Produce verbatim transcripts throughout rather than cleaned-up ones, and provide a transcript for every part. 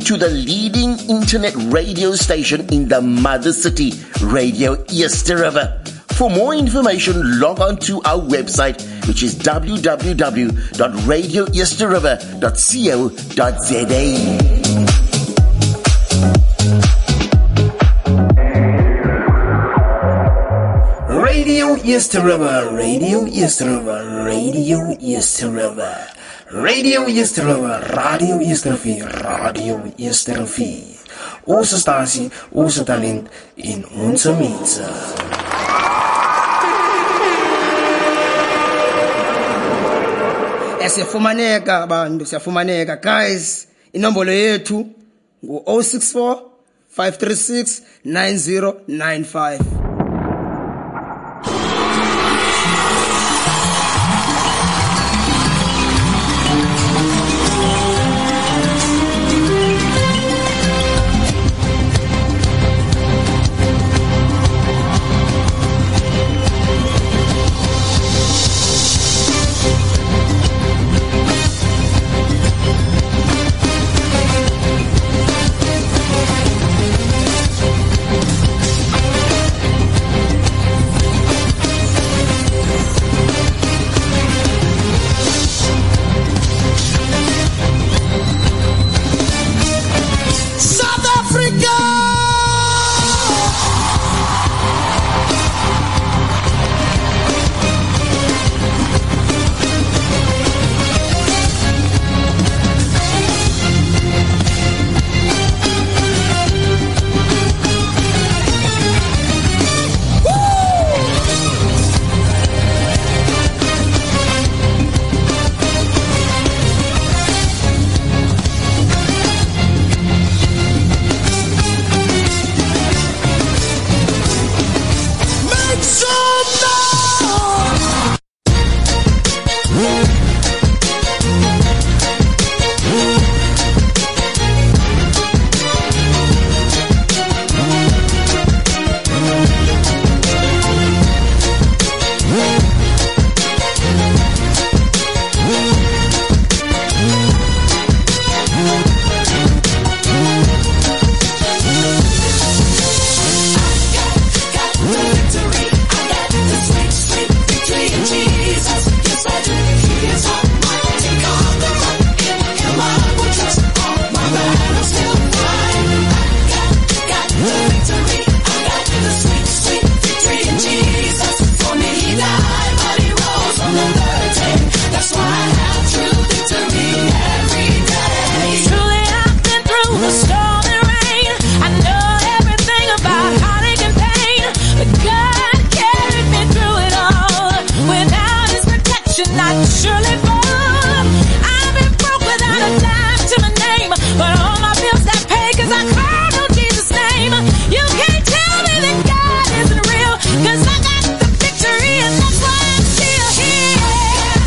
to the leading internet radio station in the mother city, Radio Easter River. For more information, log on to our website, which is w w w dot radio easter river dot co dot z a. Radio Easter River, Radio Easter River, Radio Easter River, Radio Easter River, Radio Easter River, Radio Easter River. Onze stasie, onze talent in onze mensen. Siyafumaneka bantu, siyafumaneka guys. Inombolo yethu ngu zero six four, five three six, nine zero nine five.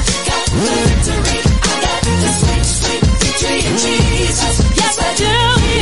Yes, I do.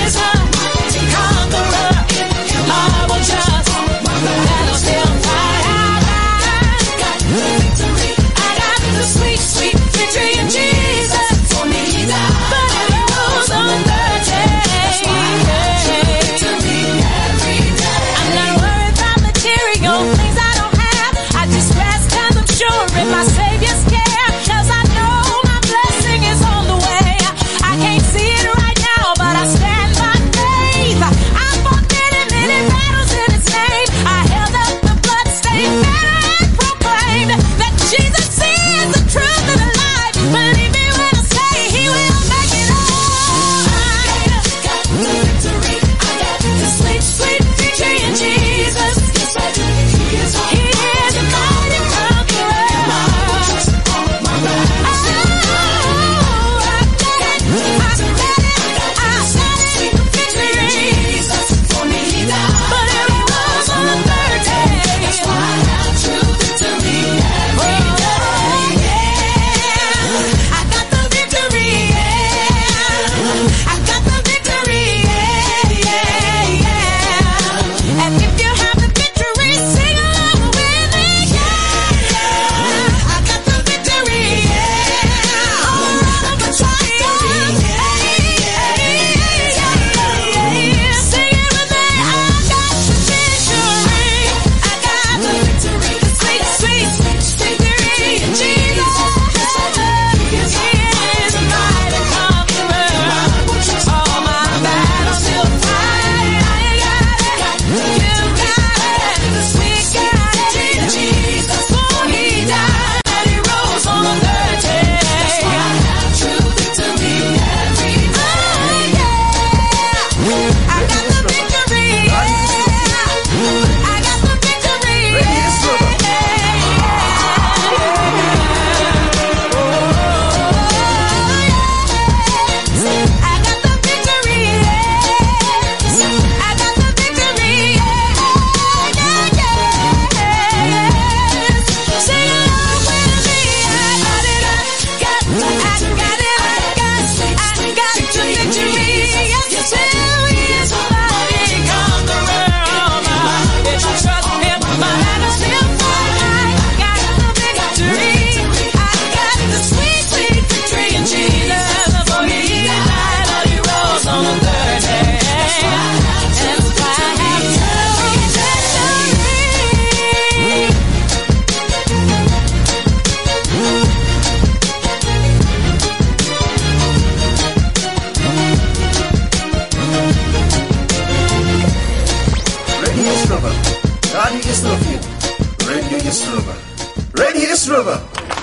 East River.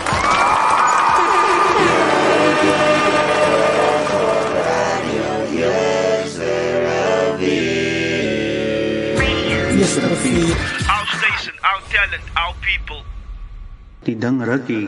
Our station, our talent, our people. Die ding ruk hier.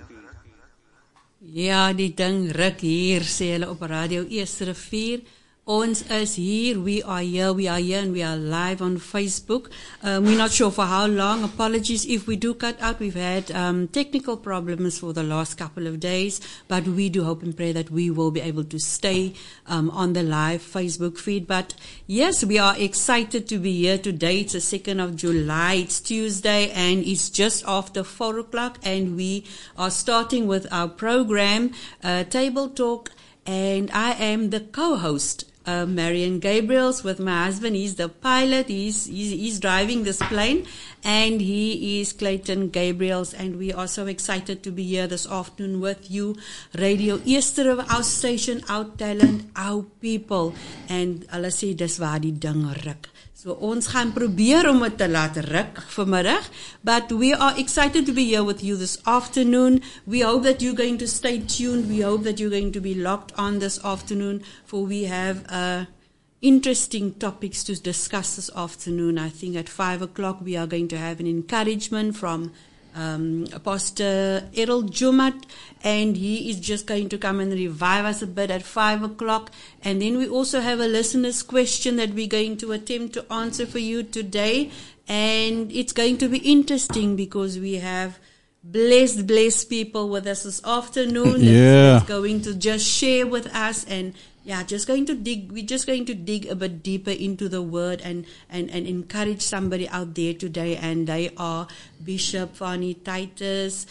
Ja, die ding ruk hier, sê hulle op Radio Eerste Rivier. Ons is here, we are here, we are here, and we are live on Facebook. Um, we're not sure for how long. Apologies if we do cut out. We've had um, technical problems for the last couple of days, but we do hope and pray that we will be able to stay um, on the live Facebook feed. But yes, we are excited to be here today. It's the second of July. It's Tuesday, and it's just after four o'clock, and we are starting with our program, uh, Table Talk, and I am the co-host. Uh, Marian Gabriels with my husband. He's the pilot. He's, he's he's driving this plane, and he is Clayton Gabriels. And we are so excited to be here this afternoon with you. Radio Eerste River, our station, our talent, our people. And hulle sê dis waar die ding ruk. So ons gaan probeer om het te laat ruk vanmiddag, but we are excited to be here with you this afternoon. We hope that you're going to stay tuned. We hope that you're going to be locked on this afternoon, for we have uh, interesting topics to discuss this afternoon. I think at five o'clock we are going to have an encouragement from Um, Pastor Errol Jumat, and he is just going to come and revive us a bit at five o'clock. And then we also have a listener's question that we're going to attempt to answer for you today. And it's going to be interesting because we have blessed, blessed people with us this afternoon. Yeah. That's going to just share with us, and yeah, just going to dig, we're just going to dig a bit deeper into the word and, and, and encourage somebody out there today. And they are Bishop Fanny Titus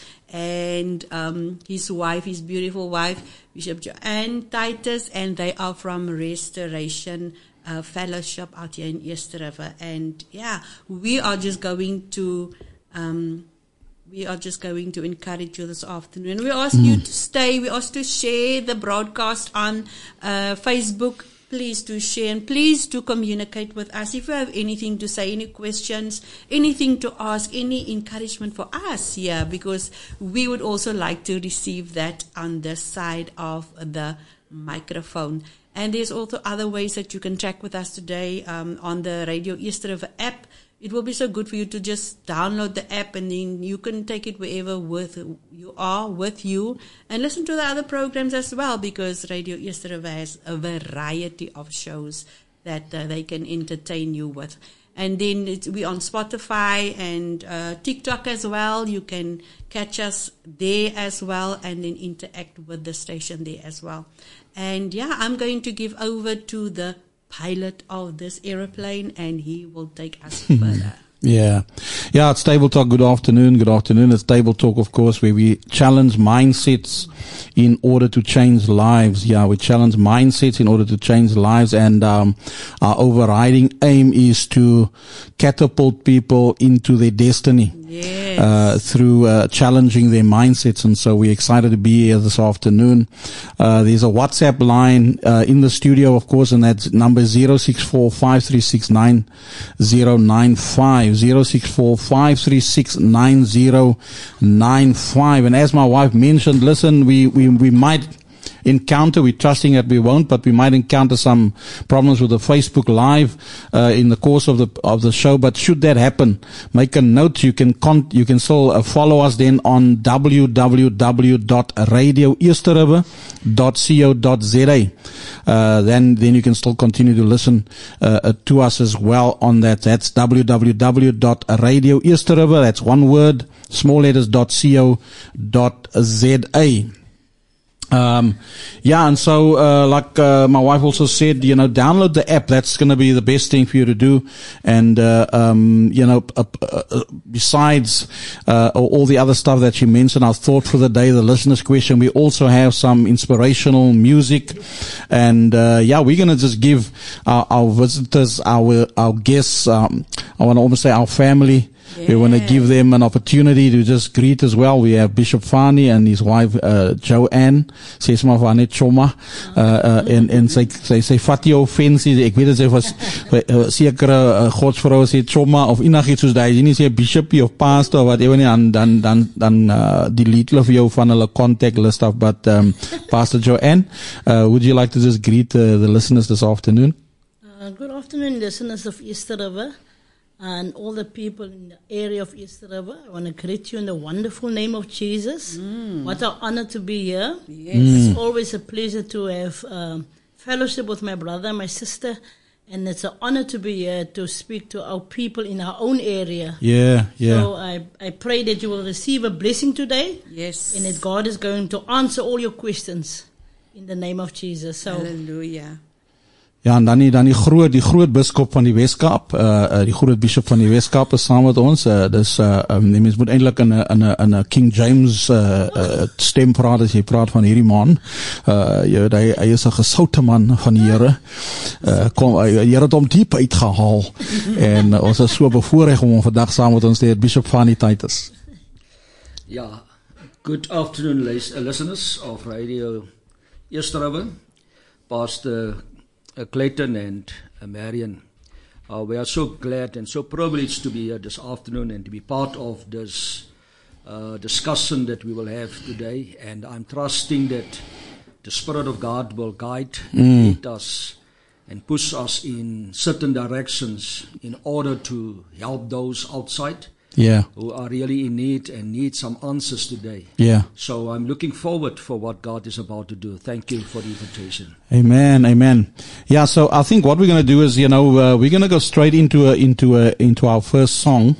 and um, his wife, his beautiful wife, Bishop Joanne Titus, and they are from Restoration uh, Fellowship out here in Eerste River. And yeah, we are just going to um, We are just going to encourage you this afternoon. We ask mm. you to stay. We ask to share the broadcast on uh, Facebook. Please do share, and please do communicate with us. If you have anything to say, any questions, anything to ask, any encouragement for us here, yeah, because we would also like to receive that on this side of the microphone. And there's also other ways that you can track with us today um, on the Radio Eerste River app. It will be so good for you to just download the app, and then you can take it wherever with you are with you, and listen to the other programs as well, because Radio Eerste River has a variety of shows that uh, they can entertain you with. And then it's, we're on Spotify and uh, TikTok as well. You can catch us there as well, and then interact with the station there as well. And yeah, I'm going to give over to the pilot of this aeroplane, and he will take us further. Yeah. Yeah, it's Table Talk. Good afternoon. Good afternoon. It's Table Talk, of course, where we challenge mindsets in order to change lives. Yeah, we challenge mindsets in order to change lives. And um, our overriding aim is to catapult people into their destiny. Yes. Uh, through uh, challenging their mindsets. And so we're excited to be here this afternoon. Uh, there's a WhatsApp line uh, in the studio, of course, and that's number zero six four, five three six, nine zero nine five. zero six four, five three six, nine zero nine five. And as my wife mentioned, listen, we, we, we might encounter, we're trusting that we won't, but we might encounter some problems with the Facebook Live uh, in the course of the of the show. But should that happen, make a note. You can con- you can still uh, follow us then on w w w dot radio eerste river dot co dot z a. Uh, then then you can still continue to listen uh, uh, to us as well on that. That's w w w dot radio eerste river. That's one word, small letters, dot co dot z a. Um, yeah, and so, uh, like, uh, my wife also said, you know, download the app. That's going to be the best thing for you to do. And, uh, um, you know, uh, uh, besides, uh, all the other stuff that she mentioned, our thought for the day, the listener's question, we also have some inspirational music. And, uh, yeah, we're going to just give our, our visitors, our, our guests, um, I want to almost say our family, We want to give them an opportunity to just greet as well. We have Bishop Fani and his wife, uh, Joanne. Sy is maar van net Choma. Uh, uh, en, en sy, sy, sy vat jou fancy. Ek weet dat sy was, uh, sekere uh, godsvrou sê Choma of enigiets soos die. Jy nie sê bishop of pastor of whatever nie, dan, dan, dan, dan uh, delete hulle vir jou van hulle contact list af. But, um, Pastor Joanne, uh, would you like to just greet uh, the listeners this afternoon? Uh, good afternoon, listeners of Easter River and all the people in the area of Easter River. I want to greet you in the wonderful name of Jesus. Mm. What an honor to be here. Yes. Mm. It's always a pleasure to have um, fellowship with my brother and my sister. And it's an honor to be here to speak to our people in our own area. Yeah, yeah. So I, I pray that you will receive a blessing today. Yes. And that God is going to answer all your questions in the name of Jesus. So, hallelujah. Ja, en dan die, dan die groot, die groot biskop van die Weskaap, uh, uh, die groot bishop van die Weskaap is saam met ons. Uh, dus, uh, um, die mens moet eindelijk in een, in een, in een King James uh, uh, stem praat as jy praat van hierdie man. Uh, jy, hy, hy is een gesoute man van die Here. Uh, kom, hy, hy het hom diep uitgehaal. En uh, ons is so bevoorrecht om hom vandag saam met ons te hê, Bishop Fani Titus. Ja, good afternoon listeners of Radio Easter River, Pastor Uh, Clayton and uh, Marion. Uh, we are so glad and so privileged to be here this afternoon and to be part of this uh, discussion that we will have today. And I'm trusting that the Spirit of God will guide mm. and lead us and push us in certain directions in order to help those outside yeah. who are really in need and need some answers today. Yeah. So I'm looking forward for what God is about to do. Thank you for the invitation. Amen, amen. Yeah, so I think what we're going to do is, you know, uh, we're going to go straight into a, into a, into our first song,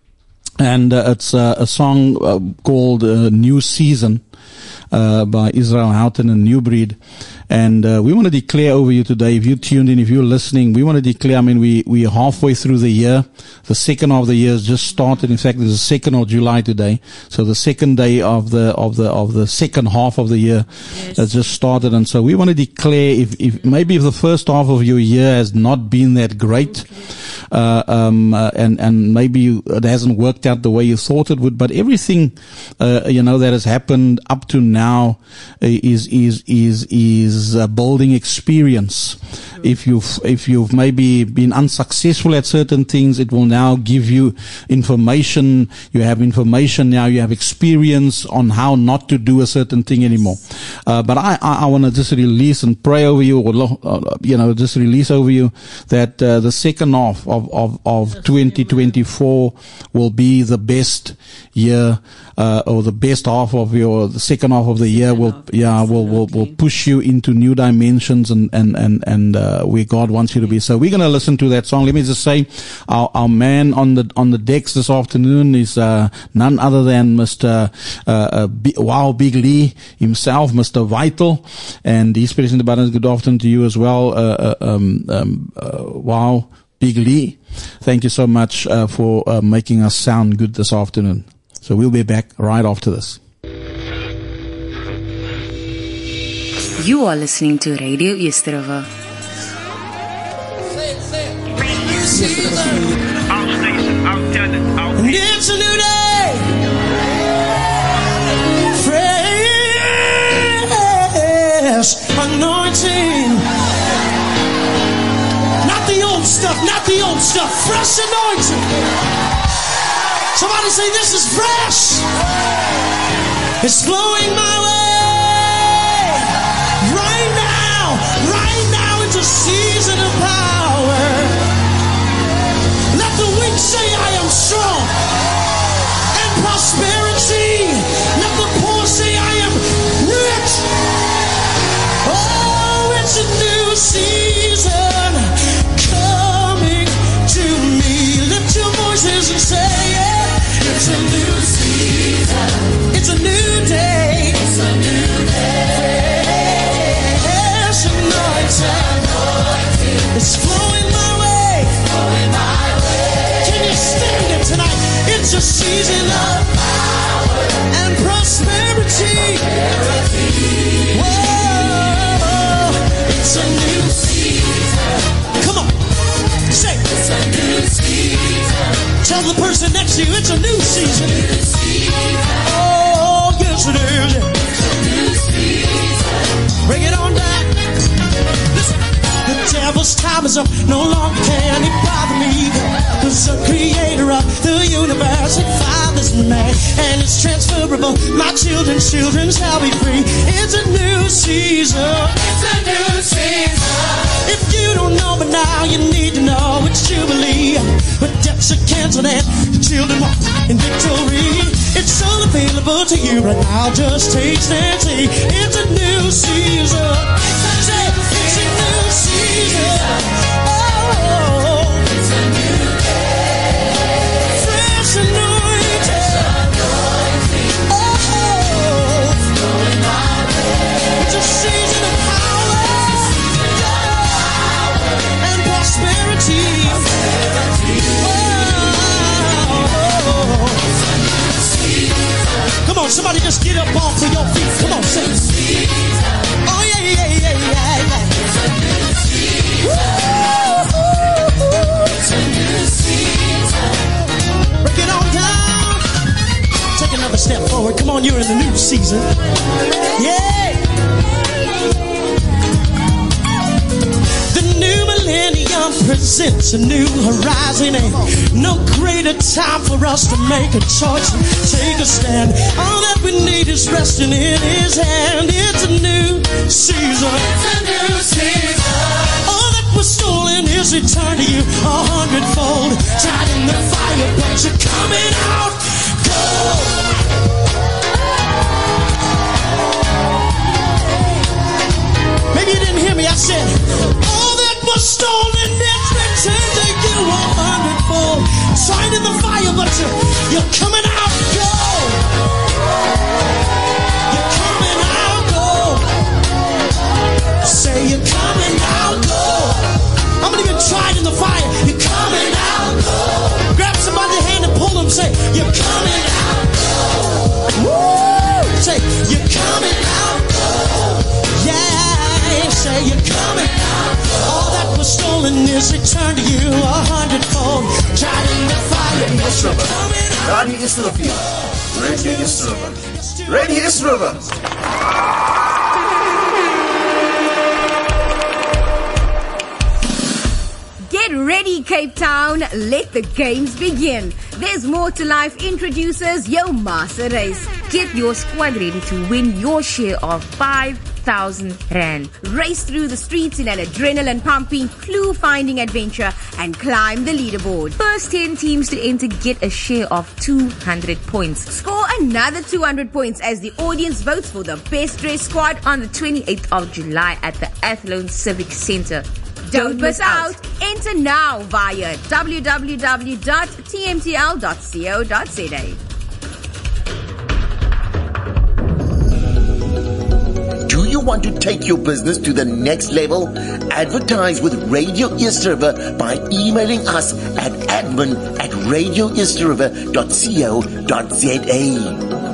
and uh, it's uh, a song uh, called uh, "New Season" uh, by Israel Houghton and New Breed. And uh, we want to declare over you today, if you tuned in, if you're listening, we want to declare, I mean, we, we're halfway through the year. The second half of the year has just started. In fact, it's the second of July today. So the second day of the, of the, of the second half of the year yes. has just started. And so we want to declare, if, if, maybe if the first half of your year has not been that great, uh, um, uh, and, and maybe it hasn't worked out the way you thought it would, but everything, uh, you know, that has happened up to now is, is, is, is, a building experience. If you've, if you've maybe been unsuccessful at certain things, it will now give you information. You have information now, you have experience on how not to do a certain thing anymore. Uh, but I, I, I want to just release and pray over you, or, uh, you know, just release over you that, uh, the second half of, of, of twenty twenty-four will be the best year, uh, or the best half of your, the second half of the year will, yeah, will, will, will push you into new dimensions and, and, and, and, uh, where God wants you to be. So we're going to listen to that song. Let me just say, our, our man on the, on the decks this afternoon is, uh, none other than Mister Uh, uh, B- Wow Big Lee himself, Mister Vital. And he's present about us. Good afternoon to you as well. Uh, uh um, um, uh, Wow Big Lee. Thank you so much, uh, for, uh, making us sound good this afternoon. So we'll be back right after this. You are listening to Radio Easter River. Our station, our talent, our And it's a new day. Fresh anointing. Not the old stuff, not the old stuff. Fresh anointing. Somebody say, this is fresh. It's flowing my way. Right now, right now it's a season of power. Let the weak say I am strong. And prosperity. Let the poor say I am rich. Oh, it's a new season coming to me. Lift your voices and say it. It's a new season. It's a new day. It's a new day. Fresh anointing. devil's time is up, no longer can he bother me. Cause the creator of the universe and Father's man, and it's transferable. My children's children shall be free. It's a new season. It's a new season. If you don't know, but now you need to know it's Jubilee. But debts are canceled and the children walk in victory. It's all available to you right now. Just taste and see. It's a new season. It's a, it's a new season. Oh, it's a new day. Fresh anointing. Oh, it's going my way. It's a season of power and prosperity. Come on, somebody just get up off of your feet. Come on, sing. Oh, yeah, yeah, yeah, yeah, yeah. Break it on down. Take another step forward. Come on, you're in the new season. Yeah. The new millennium presents a new horizon, and no greater time for us to make a choice and take a stand. All that we need is resting in His hand. It's a new season. It's a new season. All that was stolen is returned to you a hundredfold. Tried in the fire, but you're coming out. Go. Maybe you didn't hear me. I said, all that was stolen is returned to you a hundredfold. Tried in the fire, but you're, you're coming out. Go. You're coming out. Go. Say you're coming out. Go. How many been tried in the fire? You're coming out. Go. Grab somebody's hand and pull them. Say you're coming out. Go. Woo. Say you're coming out. Go. Yeah. Say you're coming out. All that was stolen is returned to you a hundredfold. Tried in the fire. Radio Yesterova. Radio Yesterova. Radio Yesterova. Get ready, Cape Town. Let the games begin. There's more to life. Introduces Yo Master Race. Get your squad ready to win your share of five thousand rand. Race through the streets in an adrenaline-pumping, clue-finding adventure and climb the leaderboard. First ten teams to enter get a share of two hundred points. Score another two hundred points as the audience votes for the best dressed squad on the twenty-eighth of July at the Athlone Civic Centre. Don't miss out. Enter now via w w w dot t m t l dot co dot z a. Do you want to take your business to the next level? Advertise with Radio Yesterova by emailing us at admin at radio yesterova dot co dot z a.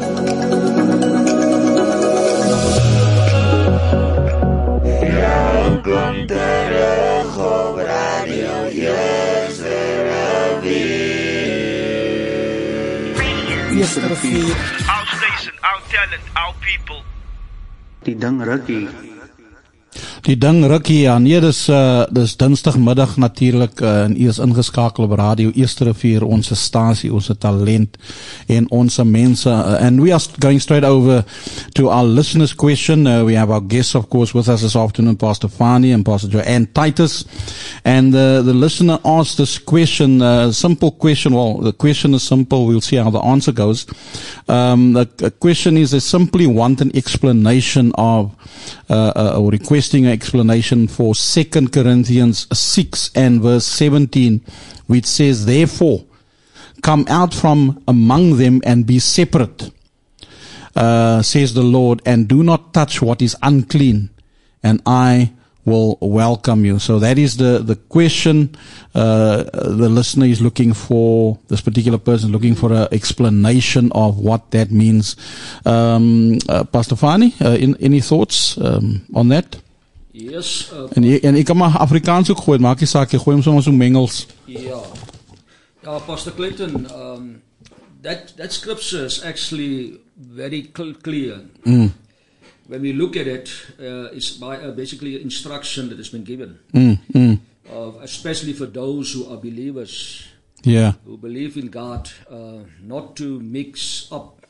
Our station, our talent, our people. Die ding rukkie. Die ding rukkie, ja. Nee, dis, uh, dis dinsdagmiddag natuurlijk, uh, en u is ingeskakel op Radio Eerste Rivier, onze stasie, onze talent, en onze mense. Uh, and we are going straight over to our listeners' question. Uh, we have our guests, of course, with us this afternoon, Pastor Fani and Pastor Joanne Titus. And uh, the listener asked this question, a uh, simple question. Well, the question is simple. We'll see how the answer goes. Um, the, the question is, they simply want an explanation of, uh, uh, or requesting an explanation for Second Corinthians six and verse seventeen, which says, therefore, come out from among them and be separate, uh, says the Lord, and do not touch what is unclean, and I will welcome you. So that is the, the question. Uh, the listener is looking for, this particular person is looking for an explanation of what that means. Um, uh, Pastor Fani, uh, in, any thoughts um, on that? Yes. Uh, en, en ek kan maar Afrikaans ook gooi, maak nie saak, jy gooi hom soms so mengels. Ja. Ja, Pastor Clayton, um, that, that scripture is actually very cl- clear. Mm. when we look at it, uh, it's by, uh, basically instruction that has been given, Mm, mm. uh, especially for those who are believers, Yeah. who believe in God, uh, not to mix up,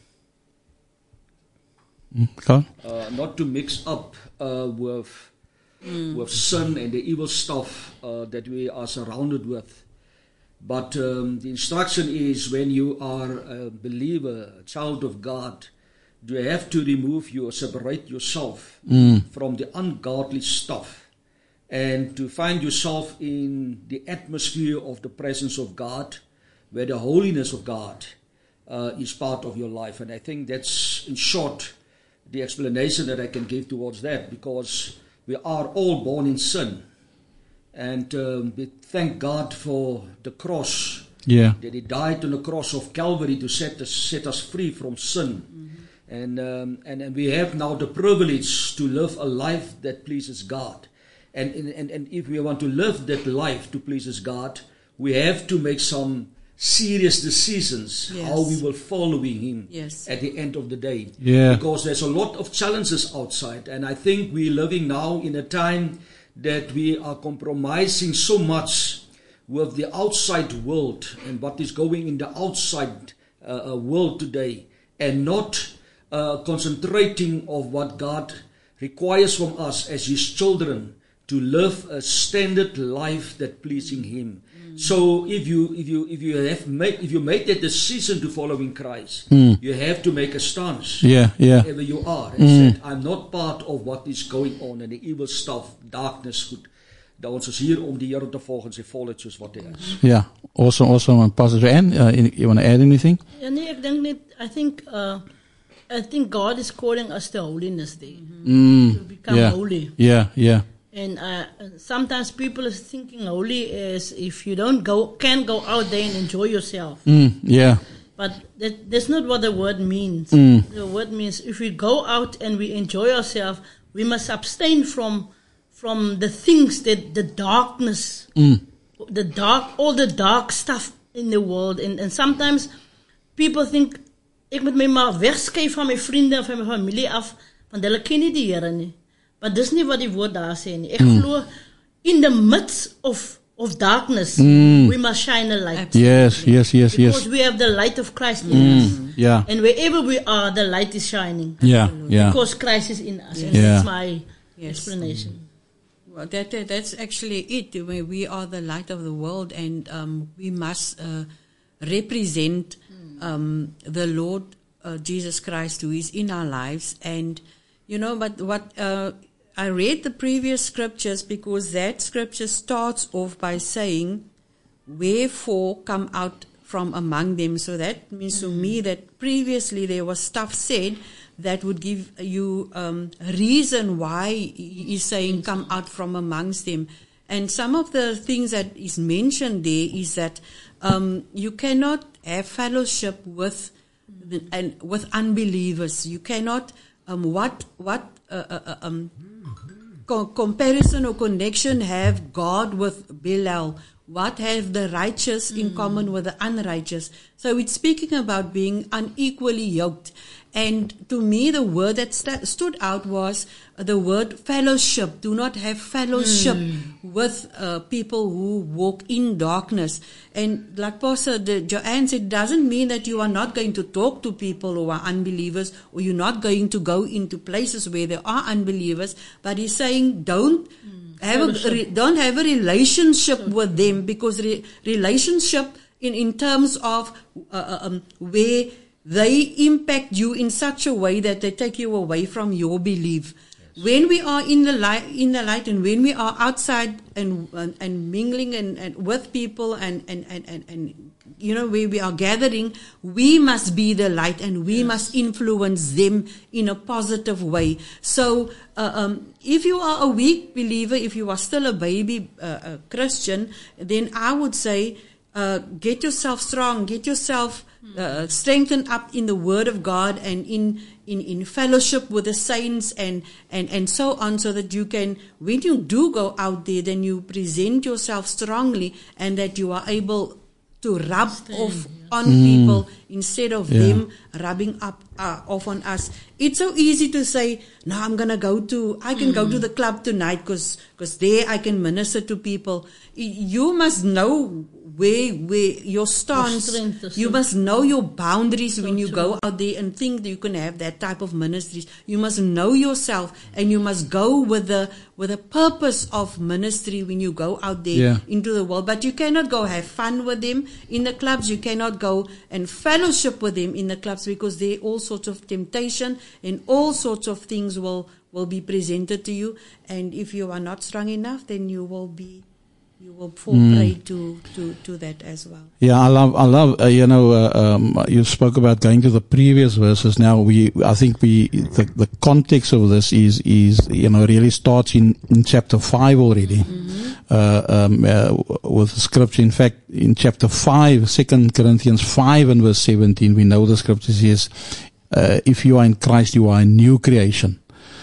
Okay. uh, not to mix up uh, with Mm. with sin and the evil stuff uh, that we are surrounded with. But um, the instruction is, when you are a believer, a child of God, you have to remove you, separate yourself Mm. from the ungodly stuff, and to find yourself in the atmosphere of the presence of God, where the holiness of God uh, is part of your life. And I think that's, in short, the explanation that I can give towards that, because we are all born in sin. And um, we thank God for the cross. Yeah. That He died on the cross of Calvary to set us, set us free from sin. Mm-hmm. And, um, and and we have now the privilege to live a life that pleases God. And, and, and if we want to live that life to pleases God, we have to make some serious decisions, Yes. how we will follow Him Yes. at the end of the day. Yeah. Because there's a lot of challenges outside. And I think we're living now in a time that we are compromising so much with the outside world and what is going in the outside uh, world today, and not uh, concentrating on what God requires from us as His children, to live a standard life that pleasing Him. Mm. So if you if you if you have made if you make that decision to following Christ, Mm. you have to make a stance. Yeah, yeah. Wherever you are, and Mm. said, I'm not part of what is going on in the evil stuff, darkness. Goed, dat ons is hier om die Here te volg en sy volheid soos wat hy is. Yeah. Awesome, awesome. Pastor Joanne, uh, you want to add anything? Ja, nee, ek dink net, I think, uh, I think God is calling us to holiness there. Mm. To become yeah. holy. Yeah, yeah. And uh, sometimes people are thinking holy is if you don't go, can go out there and enjoy yourself. Mm. Yeah. But that, that's not what the word means. Mm. The word means if we go out and we enjoy ourselves, we must abstain from from the things that the darkness, Mm. the dark, all the dark stuff in the world. And, and sometimes people think, ek moet my maar wegskuif van my vriende en van my familie af, want hulle ken nie die Here nie. Maar dis nie wat die woord daar sê nie. Ek Mm. glo, in the midst of, of darkness, Mm. we must shine a light. Yes, yes, yes, Because yes. we have the light of Christ in Mm. us. Yeah. And wherever we are, the light is shining. Yeah, yeah. Because Christ is in us. And Yeah. that's my Yes. explanation. Well, that, that that's actually it. We we are the light of the world, and um, we must uh, represent um, the Lord uh, Jesus Christ, who is in our lives. And you know, but what uh, I read the previous scriptures, because that scripture starts off by saying, "Wherefore come out from among them." So that means to me that previously there was stuff said that would give you um, reason why he is saying come out from amongst them. And some of the things that is mentioned there is that um, you cannot have fellowship with the, and with unbelievers. You cannot um, what what uh, uh, um, co- comparison or connection have God with Belial? What have the righteous in common with the unrighteous? So it's speaking about being unequally yoked. And to me, the word that st- stood out was the word fellowship. Do not have fellowship mm. with uh, people who walk in darkness. And like Pastor Joanne said, it doesn't mean that you are not going to talk to people who are unbelievers, or you're not going to go into places where there are unbelievers. But he's saying don't mm. have a, re, don't have a relationship mm. with them, because re, relationship in, in terms of uh, um, where they impact you in such a way that they take you away from your belief. Yes. When we are in the light, in the light, and when we are outside and and, and mingling and, and with people and and, and, and and you know, where we are gathering, we must be the light, and we yes. must influence them in a positive way. So, uh, um, if you are a weak believer, if you are still a baby uh, a Christian, then I would say, uh, get yourself strong, get yourself Uh, strengthen up in the Word of God and in, in, in fellowship with the saints and, and, and so on, so that you can, when you do go out there, then you present yourself strongly, and that you are able to rub Stand, off yeah. on Mm. people instead of Yeah. them rubbing up uh, off on us. It's so easy to say, no, I'm going to go to, I can go to the club tonight because there I can minister to people. Y- You must know where, where your stance, strength, the you strength. must know your boundaries So when you true. go out there and think that you can have that type of ministries. You must know yourself and you must go with the, with a purpose of ministry when you go out there Yeah. into the world. But you cannot go have fun with them in the clubs. You cannot go and fellowship with them in the clubs because there all sorts of temptation and all sorts of things will, will be presented to you. And if you are not strong enough, then you will be, you will fall Mm. prey to, to, to that as well. Yeah, I love, I love, uh, you know, uh, um, you spoke about going to the previous verses. Now we, I think we, the, the context of this is, is, you know, really starts in, in chapter five already. Mm-hmm. Uh, um, uh, with the scripture. In fact, in chapter five, Second Corinthians five and verse seventeen, we know the scripture says, uh, if you are in Christ, you are a new creation.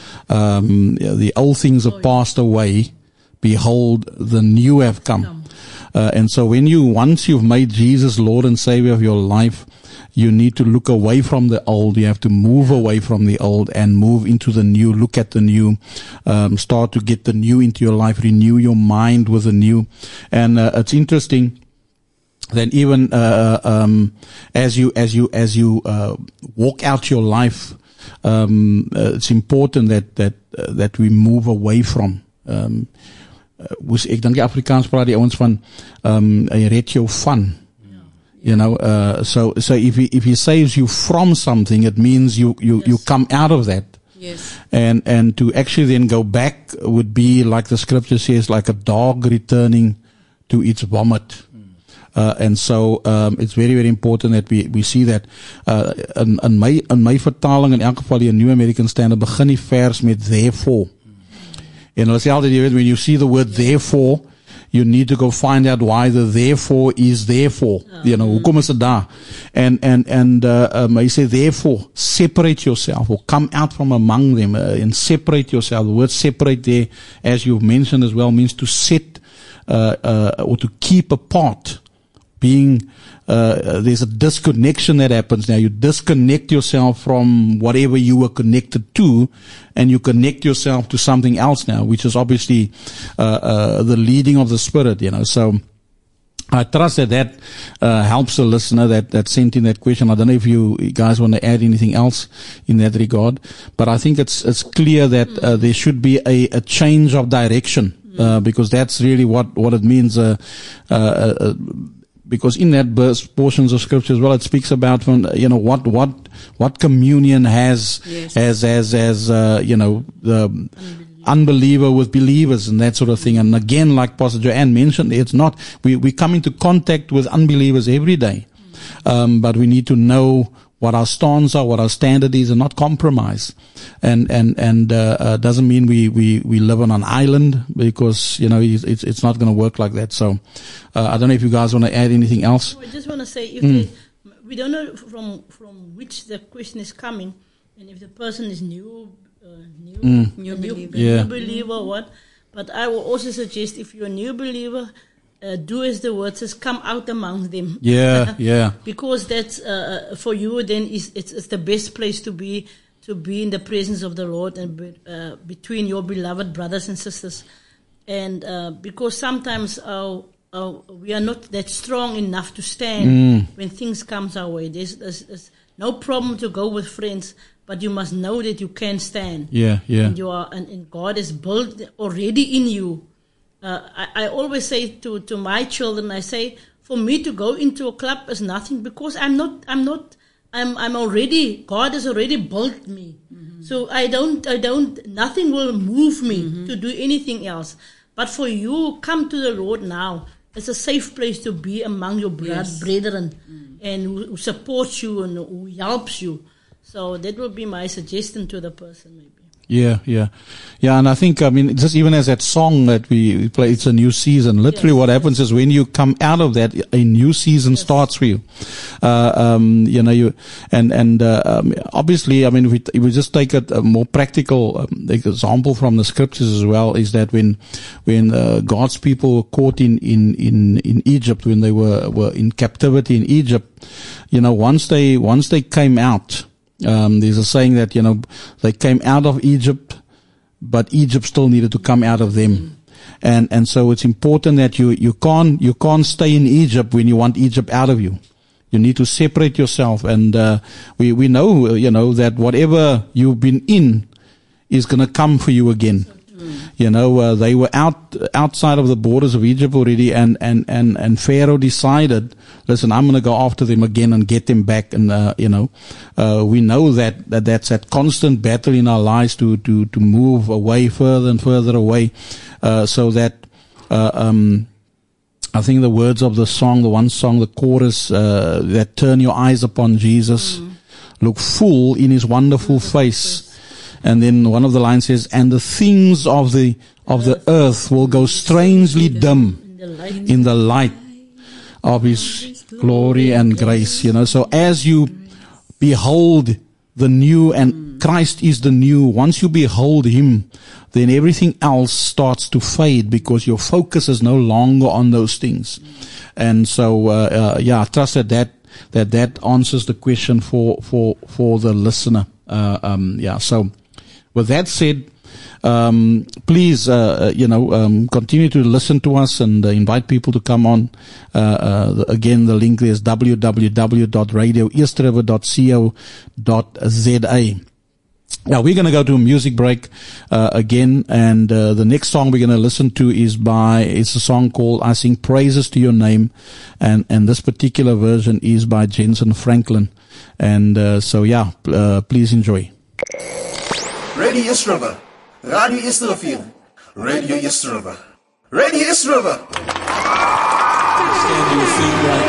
Um, the old things have passed away. Behold, the new have come. Uh, and so when you, once you've made Jesus Lord and Savior of your life, you need to look away from the old. You have to move away from the old and move into the new. Look at the new. Um, start to get the new into your life. Renew your mind with the new. And uh, it's interesting that even uh, um, as you as you as you uh, walk out your life, um, uh, it's important that that uh, that we move away from. Um, uh, ek dink die Afrikaans praat die ouens van um, hy red jou van. You know, uh, so, so if he, if he saves you from something, it means you, you, yes. you come out of that. Yes. And, and to actually then go back would be like the scripture says, like a dog returning to its vomit. Mm. Uh, and so, um, it's very, very important that we, we see that, uh, in, in my, in my vertaling, in elk geval die New American Standard, begin die vers met therefore. Mm. En hulle sê altyd, jy weet, when you see the word therefore, you need to go find out why the therefore is therefore. Oh. You know, hoekom is dit daar? And, and, and, uh, um, he said, therefore, separate yourself or come out from among them uh, and separate yourself. The word separate there, as you've mentioned as well, means to set, uh, uh, or to keep apart. Being, uh, there's a disconnection that happens now. You disconnect yourself from whatever you were connected to, and you connect yourself to something else now, which is obviously, uh, uh, the leading of the Spirit, you know. So, I trust that that, uh, helps the listener that, that sent in that question. I don't know if you guys want to add anything else in that regard, but I think it's, it's clear that, uh, there should be a, a change of direction, uh, because that's really what, what it means, uh, uh, uh because in that verse, portions of scripture as well, it speaks about, from, you know, what, what, what communion has, yes. has, has, has, uh, you know, the unbeliever. unbeliever with believers and that sort of thing. And again, like Pastor Joanne mentioned, it's not, we, we come into contact with unbelievers every day. Um, but we need to know what our stance are, what our standard is, and not compromise. And, and, and, uh, uh doesn't mean we, we, we live on an island, because, you know, it's, it's not going to work like that. So, uh, I don't know if you guys want to add anything else. I just want to say, if mm. they, we don't know from, from which the question is coming, and if the person is new, uh, new, mm. new, new believer, yeah. new believer, or what. But I will also suggest, if you're a new believer, Uh, do as the word says, come out among them. Yeah, yeah. Because that's, uh, for you, then is, it's, it's the best place to be, to be in the presence of the Lord and be, uh, between your beloved brothers and sisters. And, uh, because sometimes our, our, we are not that strong enough to stand mm. when things comes our way. There's, there's, there's no problem to go with friends, but you must know that you can stand. Yeah, yeah. And you are, and, and God is built already in you. Uh, I, I always say to, to my children, I say, for me to go into a club is nothing, because I'm not, I'm not, I'm, I'm already, God has already built me. Mm-hmm. So I don't, I don't, nothing will move me mm-hmm. to do anything else. But for you, come to the Lord now. It's a safe place to be among your blood, yes. brethren, mm. and who, who supports you and who helps you. So that will be my suggestion to the person, maybe. Yeah, yeah. Yeah, and I think, I mean, just even as that song that we, we play, it's a new season. Literally yes. what happens is when you come out of that, a new season yes. starts for you. Uh, um, you know, you, and, and, uh, um, obviously, I mean, if we, if we just take a, a more practical um, example from the scriptures as well, is that when, when, uh, God's people were caught in, in, in, in Egypt, when they were, were in captivity in Egypt, you know, once they, once they came out, Um, there's a saying that, you know, they came out of Egypt, but Egypt still needed to come out of them. And, and so it's important that you, you can't, you can't stay in Egypt when you want Egypt out of you. You need to separate yourself. And, uh, we, we know, you know, that whatever you've been in is going to come for you again. You know, uh, they were out, outside of the borders of Egypt already, and, and, and, and Pharaoh decided, listen, I'm going to go after them again and get them back. And, uh, you know, uh, we know that, that that's that constant battle in our lives to, to, to move away further and further away, uh, so that, uh, um, I think the words of the song, the one song, the chorus, uh, that turn your eyes upon Jesus, mm. look full in his wonderful face. And then one of the lines says, and the things of the, of the earth will go strangely dim in the light of his glory and grace. You know, so as you behold the new, and Christ is the new, once you behold him, then everything else starts to fade because your focus is no longer on those things. And so, uh, uh yeah, I trust that that, that that answers the question for, for, for the listener. Uh, um, yeah, so, with that said, um, please, uh, you know, um, continue to listen to us and uh, invite people to come on. Uh, uh, again, the link is w w w dot radio east river dot co dot z a. Now, we're going to go to a music break uh, again, and uh, the next song we're going to listen to is by, it's a song called I Sing Praises to Your Name, and, and this particular version is by Jensen Franklin. And uh, so, yeah, uh, please enjoy. Radio East River, Radio East River, Radio East River, Radio East River. Stand to your feet right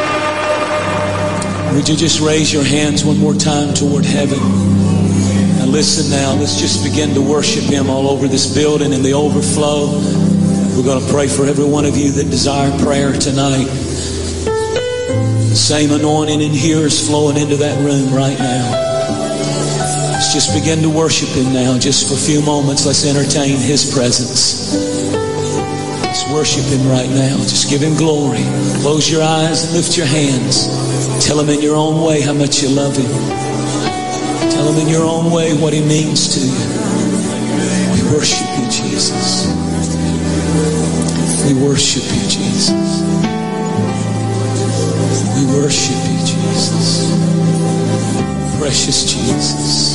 now. Would you just raise your hands one more time toward heaven? Now listen now, let's just begin to worship him all over this building in the overflow. We're going to pray for every one of you that desire prayer tonight. The same anointing in here is flowing into that room right now. Let's just begin to worship him now. Just for a few moments, let's entertain his presence. Let's worship him right now. Just give him glory. Close your eyes and lift your hands. Tell him in your own way how much you love him. Tell him in your own way what he means to you. We worship you, Jesus. We worship you, Jesus. We worship you, Jesus. Precious Jesus.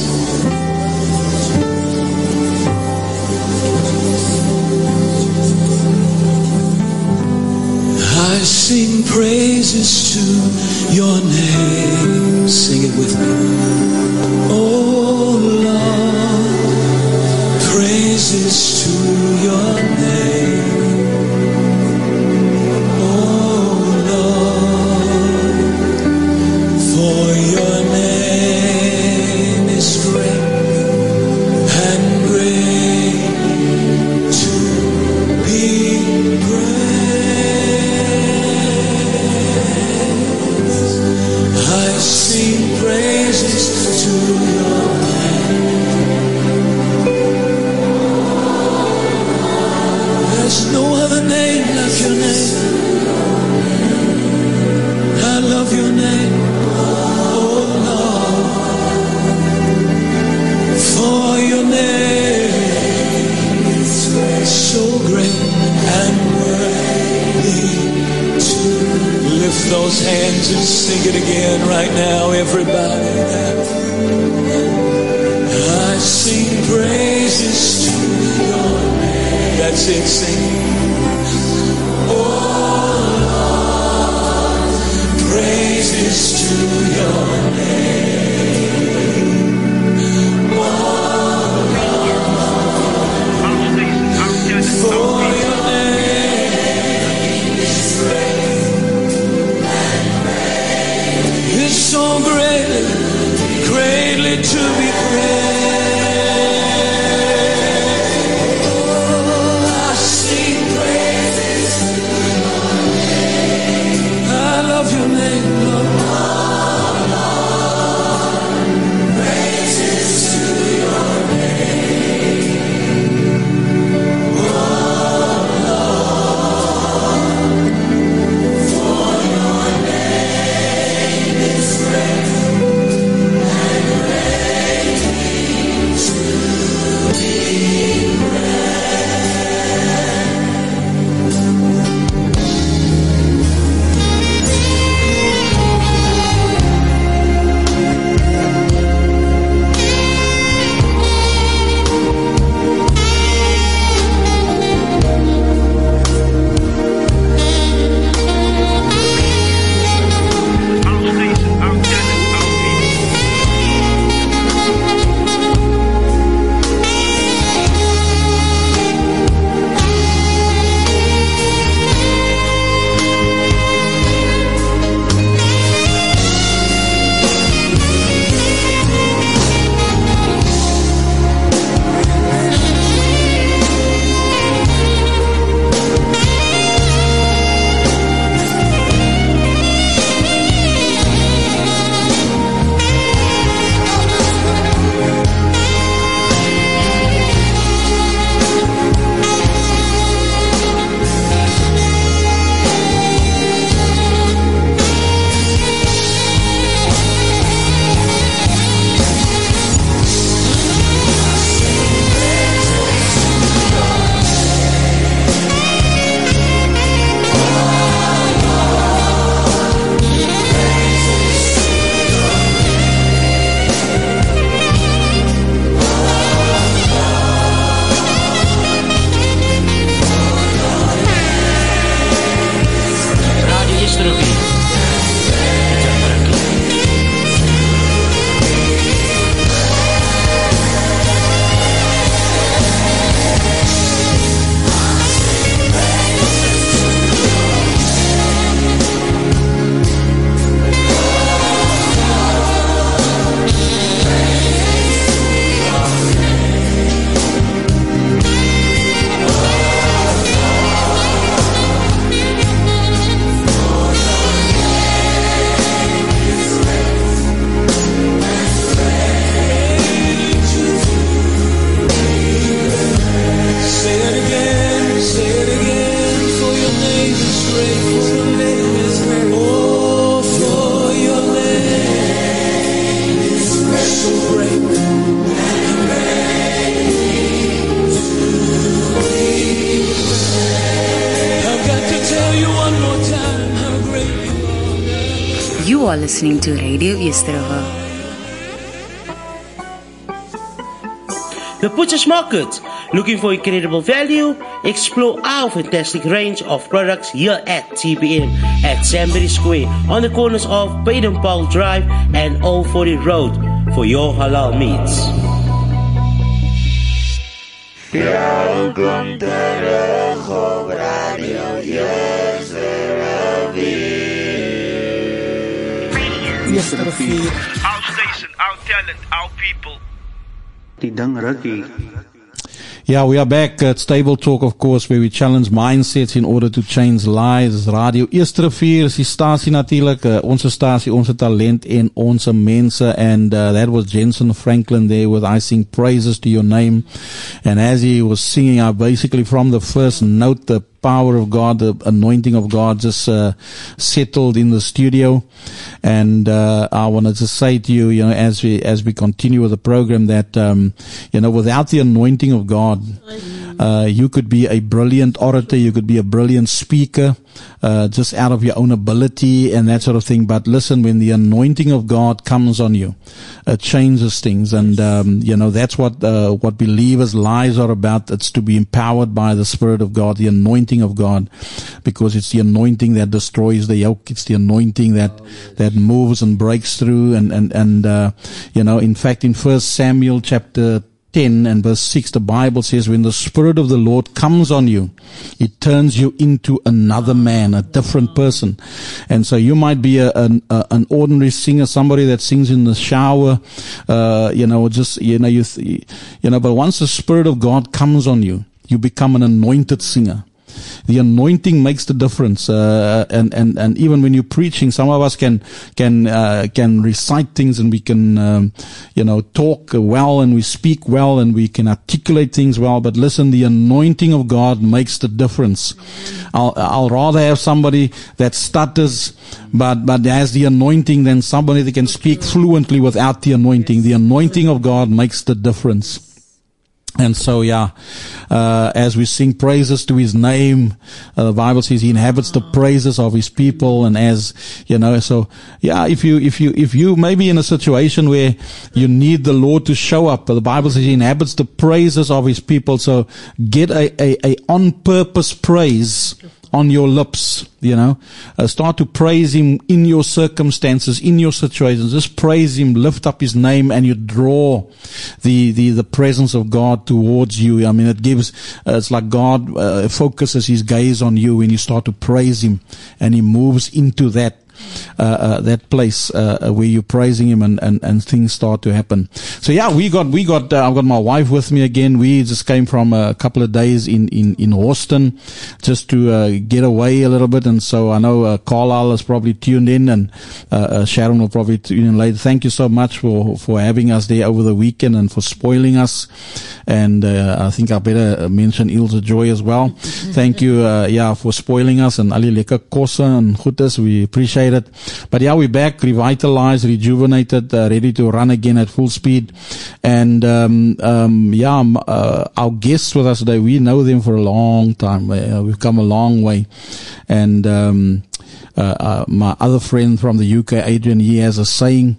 I sing praises to your name. Sing it with me. Oh Lord, praises to your name. Oh Lord, for your name is great and great to be praised. I sing praises to your name. There's no other name like your name. I love your name, oh Lord, for your name is so great and worthy to lift those hands and sing it again right now, everybody. I sing praises to your name. That's it, sing. Oh Lord, praises to your name. Oh Lord, for your name is great and great. It's so great, greatly to be praised. You are listening to Radio East River. The Butcher's Market. Looking for incredible value? Explore our fantastic range of products here at T B M at Sandbury Square on the corners of Baden Powell Drive and Old forty Road for your halal meats. Welkom terug op Radio Yesterday. Our station, our talent, our people. Die ding rukkie. Yeah, we are back at Stable Talk, of course, where we challenge mindsets in order to change lives. Radio Eerste Rivier is die stasie natuurlijk, uh, onze stasie, onze talent en onze mense. And uh, that was Jensen Franklin there with I Sing Praises to Your Name. And as he was singing, I basically from the first note, the power of God, the anointing of God just uh, settled in the studio. And uh, I wanted to say to you, you know, as we as we continue with the program, that um, you know, without the anointing of God, uh, you could be a brilliant orator, you could be a brilliant speaker, uh, just out of your own ability and that sort of thing. But listen, when the anointing of God comes on you, it changes things. And um, you know, that's what uh, what believers' lives are about. It's to be empowered by the Spirit of God, the anointing of God, because it's the anointing that destroys the yoke. It's the anointing that oh, yes. that moves and breaks through. And and and uh, you know, in fact, in First Samuel chapter ten and verse six, the Bible says, when the Spirit of the Lord comes on you, it turns you into another man, a different person. And so you might be a, an, a, an ordinary singer, somebody that sings in the shower, uh, you know, just, you know, you, th- you know, but once the Spirit of God comes on you, you become an anointed singer. The anointing makes the difference, uh, and and and even when you're preaching, some of us can can uh, can recite things, and we can um, you know talk well, and we speak well, and we can articulate things well. But listen, the anointing of God makes the difference. I'll I'll rather have somebody that stutters, but but has the anointing, than somebody that can speak fluently without the anointing. The anointing of God makes the difference. And so, yeah, uh, as we sing praises to His name, uh, the Bible says He inhabits the praises of His people. And as, you know, so, yeah, if you, if you, if you may be in a situation where you need the Lord to show up, the Bible says He inhabits the praises of His people. So get a, a, a on purpose praise on your lips, you know, uh, start to praise Him in your circumstances, in your situations. Just praise Him, lift up His name, and you draw the, the, the presence of God towards you. I mean, it gives, uh, it's like God uh, focuses His gaze on you when you start to praise Him, and He moves into that Uh, uh, that place uh, where you're praising Him, and, and, and things start to happen. So yeah, we got we got uh, I've got my wife with me again. We just came from a couple of days in in in Houston just to uh, get away a little bit, and so I know uh, Carlisle is probably tuned in, and uh, uh, Sharon will probably tune in later. Thank you so much for for having us there over the weekend and for spoiling us. And uh, I think I better mention Ilse Joy as well. Thank you, uh, yeah, for spoiling us and al die lekker kosse en goedes. We appreciate it. But yeah, we're back, revitalized, rejuvenated, uh, ready to run again at full speed. And um, um, yeah, uh, our guests with us today, we know them for a long time. Uh, we've come a long way. And um, uh, uh, my other friend from the U K, Adrian, he has a saying.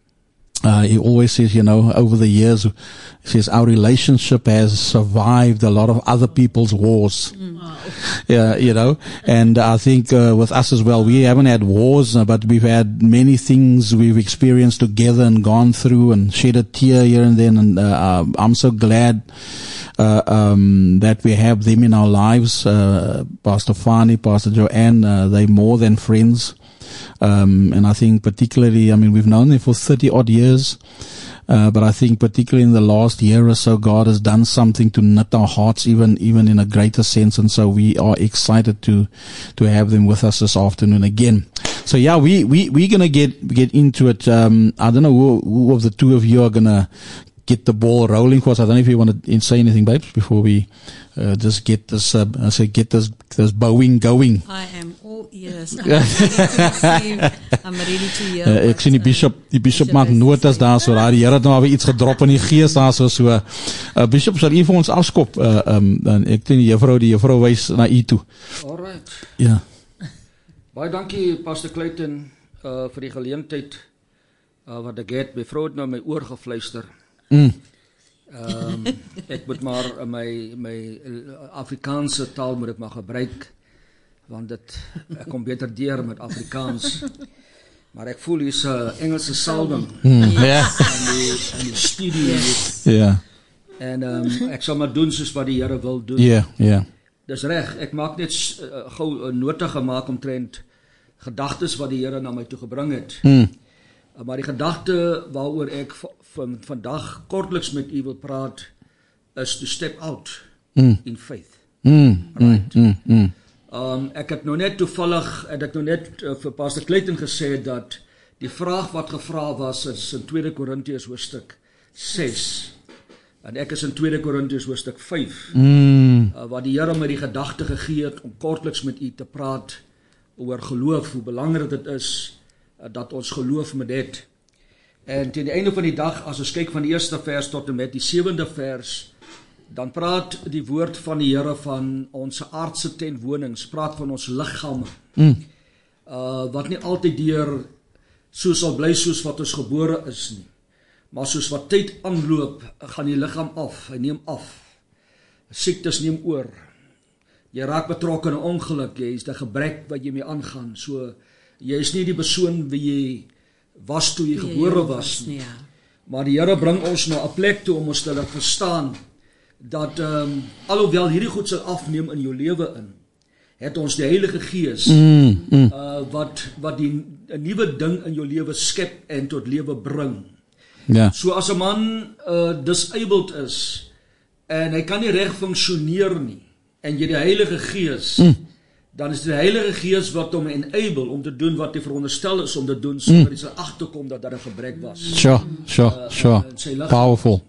Uh, he always says, you know, over the years, he says, our relationship has survived a lot of other people's wars. Mm. Wow. Yeah, you know, and I think uh, with us as well, we haven't had wars, uh, but we've had many things we've experienced together and gone through and shed a tear here and then. And uh, I'm so glad uh, um, that we have them in our lives. Uh, Pastor Fani, Pastor Joanne, uh, they're more than friends. Um, and I think particularly, I mean, we've known them for thirty odd years. Uh, but I think particularly in the last year or so, God has done something to knit our hearts even, even in a greater sense. And so we are excited to, to have them with us this afternoon again. So yeah, we, we, we're going to get, get into it. Um, I don't know who, who of the two of you are going to get the ball rolling for us. I don't know if you want to say anything, babes, before we, uh, just get this, uh, I say get this, this bowing going. I am all ears. I'm ready to receive. I'm ready to hear. Uh, ek sien die bishop, die bishop maak notas daar, so daar die Here het nou weer iets gedrop in die gees daar, so, so, uh, bishop, sal u vir ons afskop, uh, um, dan ek dink die juffrou, die juffrou wys na u toe. Alright. Ja. Baie dankie, Pastor Clayton. uh, vir die geleentheid uh, wat ek het. My vrou het nou my oor gefluister. Mm. Um, ek moet maar my, my Afrikaanse taal moet ek maar gebruik, want dit, ek kom beter deur met Afrikaans. Maar ek voel hier's 'n Engelse salwing mm, yeah. in die, in die studio. Yes. Yeah. En um, ek sal maar doen soos wat die Here wil doen. Yeah, yeah. Dis reg, ek maak net uh, gou 'n nota gemaak omtrent gedagtes wat die Here na my toe gebring het. Mm. Uh, maar die gedagte waaroor ek van vandag kortliks met u wil praat is to step out mm. in faith. Mm, right. Mm, mm, mm. Um, ek het nou net toevallig, het ek nou net uh, vir Pastor Clayton gesê dat die vraag wat gevra was is in tweede Korintiërs hoofstuk ses. En ek is in tweede Korintiërs hoofstuk vyf. Mm. Uh, wat die Here my die gedagte gegee het om kortliks met u te praat oor geloof, hoe belangrik dit is uh, dat ons geloof moet het. En teen die einde van die dag, as ons kyk van die eerste vers tot en met die sewende vers, dan praat die woord van die Here van ons aardse tenwonings, praat van ons liggame. Mm. Uh, wat nie altyd deur so sal bly soos wat ons gebore is nie. Maar soos wat tyd aanloop, gaan die liggaam af, hy neem af. Siektes neem oor. Jy raak betrokke in 'n ongeluk, jy is 'n gebrek wat jy mee aangaan. So jy is nie die persoon wie jy was toe jy Wie jy gebore jong was was, nie. ja. Maar die Here bring ons na 'n plek toe om ons te laat verstaan dat um, alhoewel hierdie goed sal afneem in jou lewe in, het ons die Heilige Gees Mm, mm. uh, wat wat die 'n nuwe ding in jou lewe skep en tot lewe bring. Ja. So as 'n man uh, disabled is en hy kan nie reg funksioneer nie en jy die Heilige Gees, Mm. dan is die Heilige Gees wat hom enable om te doen wat hy veronderstel is om te doen, sodat hy sal agterkom dat daar 'n gebrek was. Sure, sure, Uh, sure. in sy liggaam. Powerful.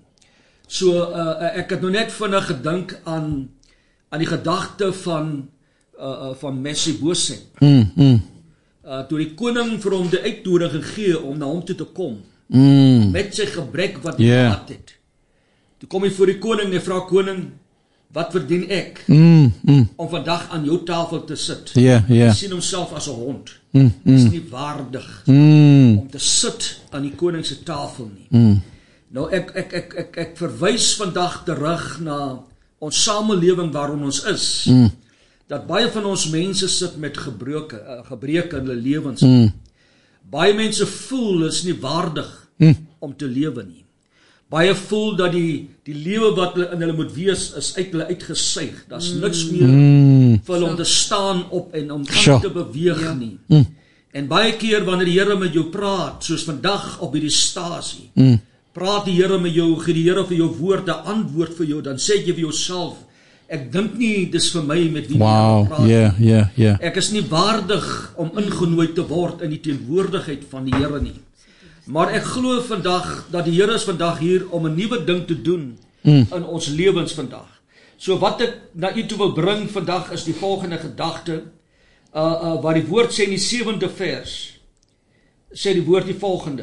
So uh, ek het nou net vinnig gedink aan aan die gedagte van uh, uh, van Mephibosheth. Mm, mm. Uh, toe die koning vir hom die uitnodiging gegee om na hom toe te kom, Mm. met sy gebrek wat hy Yeah. gehad het. Toe kom hy voor die koning en hy vra koning, wat verdien ek Mm, mm. om vandag aan jou tafel te sit? Ja, ja. Hy sien homself as 'n hond. Mm, Hy is mm. nie waardig Mm. om te sit aan die koning se tafel nie. Mm. Nou ek ek ek ek ek verwys vandag terug na ons samelewing waarin ons is. Mm. Dat baie van ons mense sit met gebreke, uh, gebreke in hulle lewens. Mm. Baie mense voel is nie waardig Mm. om te lewe nie. Baie voel dat die die lewe wat hulle in hulle moet wees is uit hulle uitgesuig. Daar's mm. niks meer Mm. vir hulle om te staan op en om Sure. te beweeg ja. nie. Mm. En baie keer wanneer die Here met jou praat, soos vandag op hierdie stasie, Mm. praat die Here met jou, gee die Here vir jou woorde, antwoord vir jou, dan sê jy vir jouself, ek dink nie dis vir my met wie Wow, jy praat. yeah, yeah, yeah. Ek is nie waardig om ingenooi te word in die teenwoordigheid van die Here nie. Maar ek glo vandag dat die Here is vandag hier om 'n nuwe ding te doen Mm. in ons lewens vandag. So wat ek na u toe wil bring vandag is die volgende gedagte, uh, uh, wat die woord sê in die sewende vers, sê die woord die volgende.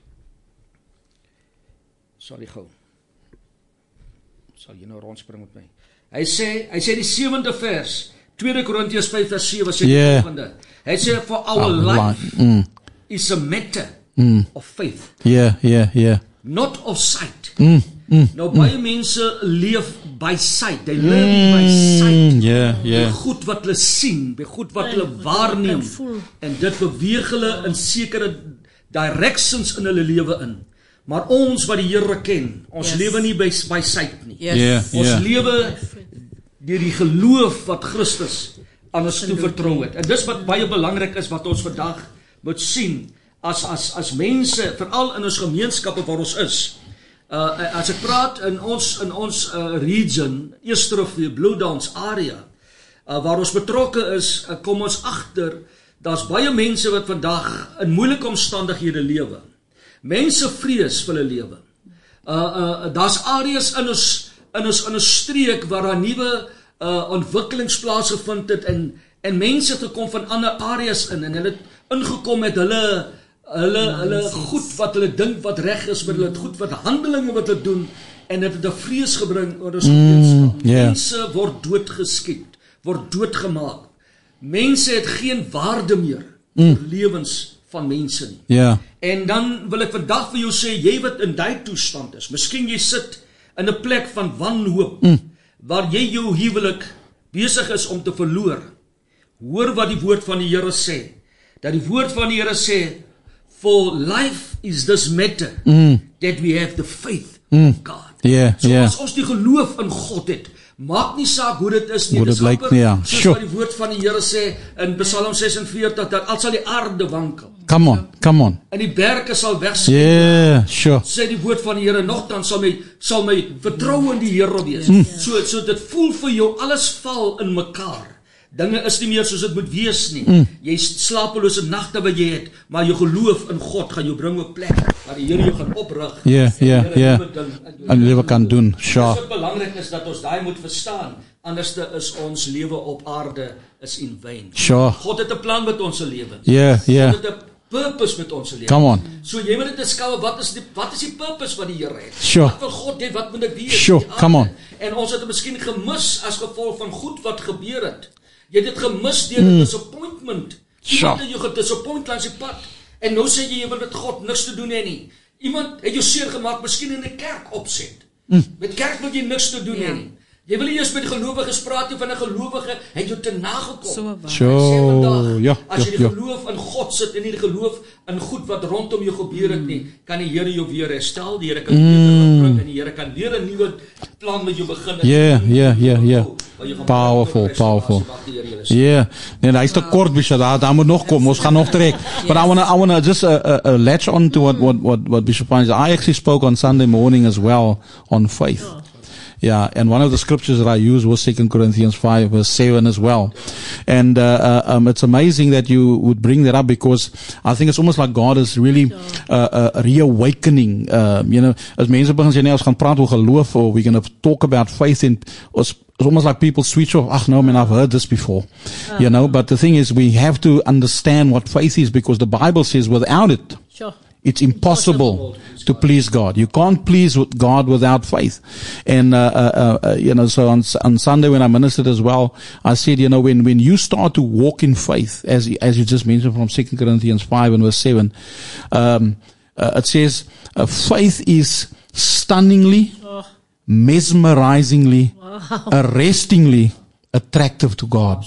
Sal jy gou. Sal jy nou rondspring met my. Hy sê, hy sê die sewende vers, tweede Korintiërs vyf vers sewe sê Yeah. die volgende. Hy sê for our Our life life. Mm. is a matter Mm. of faith, Yeah, yeah, yeah. not of sight. Mm. Mm. Nou baie mense leef by sight. They live by sight. Mm. Yeah, By yeah. goed wat hulle sien, by goed wat hulle waarneem. En dit beweeg hulle in sekere directions in hulle lewe in. Maar ons wat die Here ken, ons Yes. lewe nie by by sight nie. Yes. Yeah, Ons yeah. lewe deur die geloof wat Christus aan ons toe vertrou het. En dis wat baie belangrik is wat ons vandag moet sien as as as mense, veral in ons gemeenskappe waar ons is. Uh as ek praat in ons in ons uh, region, Eersterivier, Blue Downs area, uh, waar ons betrokke is, uh, kom ons agter daar's baie mense wat vandag in moeilike omstandighede lewe. Mense vrees vir hulle lewe. Uh uh daar's areas in ons in ons in 'n streek waar daar nuwe uh ontwikkelings plaasgevind het en en mense het gekom van ander areas in en hulle het ingekom met hulle hulle hulle goed wat hulle dink wat reg is, met hulle goed wat handelinge wat hulle doen en dit het 'n vrees gebring oor ons gemeenskap. Mm, yeah. Mense word doodgeskiet, word doodgemaak. Mense het geen waarde meer Mm. vir lewens van mense nie. Ja. En dan wil ek vandag vir jou sê, jy wat in daai toestand is, miskien jy sit in 'n plek van wanhoop, mm. waar jy jou huwelik besig is om te verloor. Hoor wat die woord van die Here sê. Dat die woord van die Here sê, for life is this matter, mm. that we have the faith mm. of God. Yeah, so yeah. as ons die geloof in God het, maak nie saak hoe dit is nie, hoe dit lyk nie, ja. Soos wat die woord van die Here sê in Psalm ses en veertig, dat al sal die aarde wankel. Come on, come on. En die berge sal wegsien. Yeah, sure. Sê die woord van die Here, nogtans sal my sal my vertroue in die Here wees. Mm. So so dit voel vir jou alles val in mekaar. Dinge is nie meer soos dit moet wees nie. Mm. Jy slapelose nagte wat jy het, maar jou geloof in God gaan jou bring op 'n plek waar die Here jou gaan oprig. Ja, ja, ja. En lewe kan doen. Sure. Dit is belangrik is dat ons daai moet verstaan. Anders is ons lewe op aarde is in vain. Sure. God het 'n plan met ons se lewe. Ja, ja. God het 'n purpose met ons se lewe. Come on. So jy moet dit beskou, wat is die wat is die purpose wat die Here het? Sure. Wat wil God hê? Wat moet ek wees? Sure, come on. En ons het dit miskien gemis as gevolg van goed wat gebeur het. Jy het dit gemis deur Mm. 'n disappointment. Sure. Iemand het jou gedisappoint langs die pad. En nou sê jy jy wil met God niks te doen hê nie. Iemand het jou seer gemaak, miskien in 'n kerk opset. Mm. Met kerk wil jy niks te doen hê nie. Jy wil nie eers met die gelowiges praat nie, van 'n gelowige het jou te nagekom. So waar. Sure. Ja, As jy ja, die ja. geloof in God sit en nie die geloof in goed wat rondom jou gebeur het nie, kan die Here jou weer herstel, die Here kan jou weer terugbring en die Here kan weer 'n nuwe plan met jou begin. Ja, ja, ja, ja. Powerful, powerful. Yeah. Nee, hy is te kort, Bishop. Daar, daar moet nog kom. Ons gaan nog trek. But I want to I want to just uh, uh, uh, latch on to what what what what Bishop finds. I actually spoke on Sunday morning as well on faith. Yeah, and one of the scriptures that I used was Second Corinthians five verse seven as well. And uh, uh, um, it's amazing that you would bring that up, because I think it's almost like God is really uh, uh, reawakening. Uh, you know, as mense begin sê, nee, ons gaan praat oor geloof, or we're going to talk about faith, and it's almost like people switch off. Ach, no, man, I've heard this before. Uh, you know, but the thing is, we have to understand what faith is, because the Bible says without it, Sure. it's impossible to please God. You can't please God without faith. And, uh, uh, uh, you know, so on, on Sunday when I ministered as well, I said, you know, when, when you start to walk in faith, as, as you just mentioned from Second Corinthians five and verse seven, um, uh, it says, uh, faith is stunningly, Oh. mesmerizingly, Wow. arrestingly attractive to God.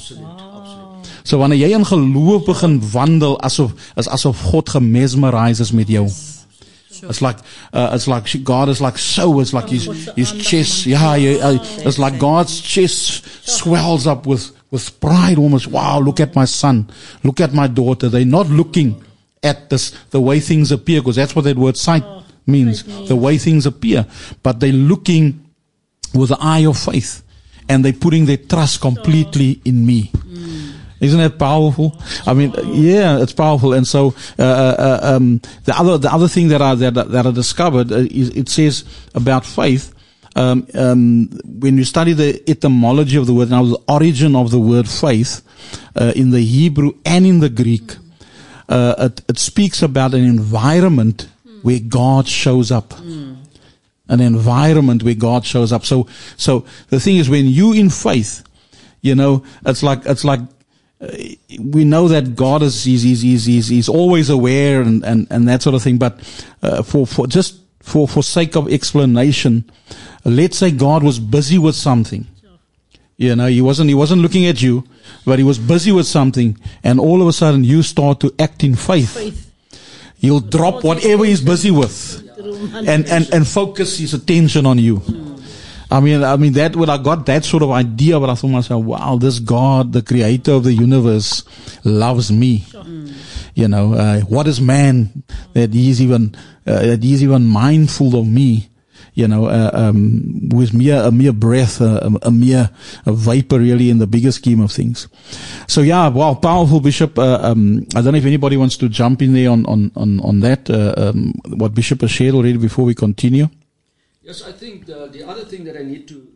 So wanneer jy in geloof begin wandel, asof, as asof God gemesmerise is met jou. It's like, uh, it's like she, God is like so, it's like his, his chest, yeah, yeah, uh, it's like God's chest swells up with, with pride almost. Wow, look at my son, look at my daughter. They're not looking at this, the way things appear, because that's what that word sight means, the way things appear. But they're looking with the eye of faith, and they're putting their trust completely in me. Isn't that powerful? I mean, yeah, it's powerful. And so, uh, uh, um, the other, the other thing that I, that, that I discovered uh, is, it says about faith, um, um, when you study the etymology of the word, now the origin of the word faith, uh, in the Hebrew and in the Greek, uh, it, it speaks about an environment where God shows up. An environment where God shows up. So, so the thing is, when you in faith, you know, it's like, it's like, Uh, we know that God is he's, he's, he's, he's, he's always aware and, and, and that sort of thing. But uh, for, for just for, for sake of explanation, let's say God was busy with something. You know, he wasn't he wasn't looking at you, but he was busy with something, and all of a sudden you start to act in faith. Faith. He'll drop whatever he's busy with and, and, and focus his attention on you. I mean, I mean that when I got that sort of idea, but I thought to myself, wow, this God, the creator of the universe, loves me. Mm. You know, uh, what is man that he's even uh, that he's even mindful of me? You know, uh, um, with mere a mere breath, uh, a, a mere a vapor, really, in the bigger scheme of things. So yeah, wow, powerful, Bishop. Uh, um, I don't know if anybody wants to jump in there on on on on that. Uh, um, what Bishop has shared already before we continue. Yes, I think the, the other thing that I need to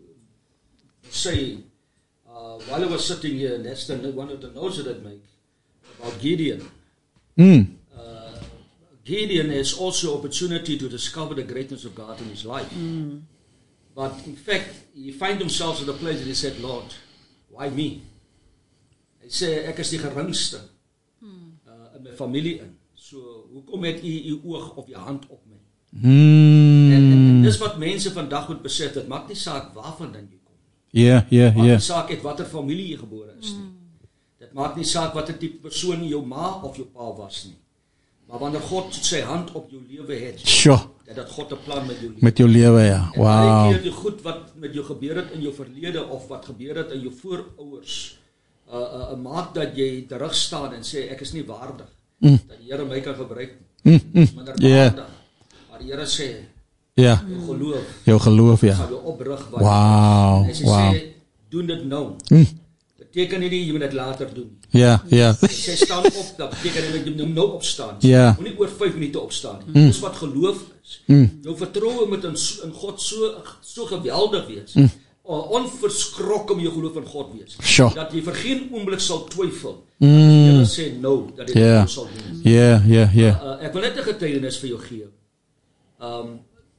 say uh, while I was sitting here, and that's the, one of the notes that I make about Gideon. Mm. Uh, Gideon has also opportunity to discover the greatness of God in his life. Mm. But in fact, he find himself at a place that he said, Lord, why me? Hy sê, ek is die geringste uh, in my familie in. So, hoekom het u uw oog of je hand op my? Hmm. En, en, en dis wat mense vandag moet besef, dit maak nie saak waarvan dan jy kom. Ja, ja, Maak ja. nie saak uit watter familie jy gebore is nie. Dit maak nie saak watter tipe persoon jou ma of jou pa was nie. Maar wanneer God sy hand op jou lewe het, Sure. dat dat God 'n plan met jou lewe. Met jou lewe, ja. En Wow. baie keer die goed wat met jou gebeur het in jou verlede of wat gebeur het in jou voorouers, uh, uh, uh, maak dat jy terug staan en sê ek is nie waardig Mm. dat die Here my kan gebruik nie. Mm, mm. Minder Ja. waardig. Maar die Here sê Ja. jou geloof. Jou geloof, ja. Sal jou oprig. Wow, En sy wow. sê doen dit nou. Mm. Beteken nie jy moet dit later doen. Ja, ja. Sy staan op, dat beteken nie jy moet nou opstaan. Ja. Moenie oor vyf minute opstaan nie. Mm. Dis wat geloof is. Mm. Jou vertroue moet in, in God so so geweldig wees. Mm. Onverskrokke om jou geloof in God wees. Sure. Dat jy vir geen oomblik sal twyfel. Mm. Dat die Here sê nou dat dit Ja. nou sal doen. Ja, ja, ja. Uh, uh, ek wil net 'n getuienis vir jou gee. Um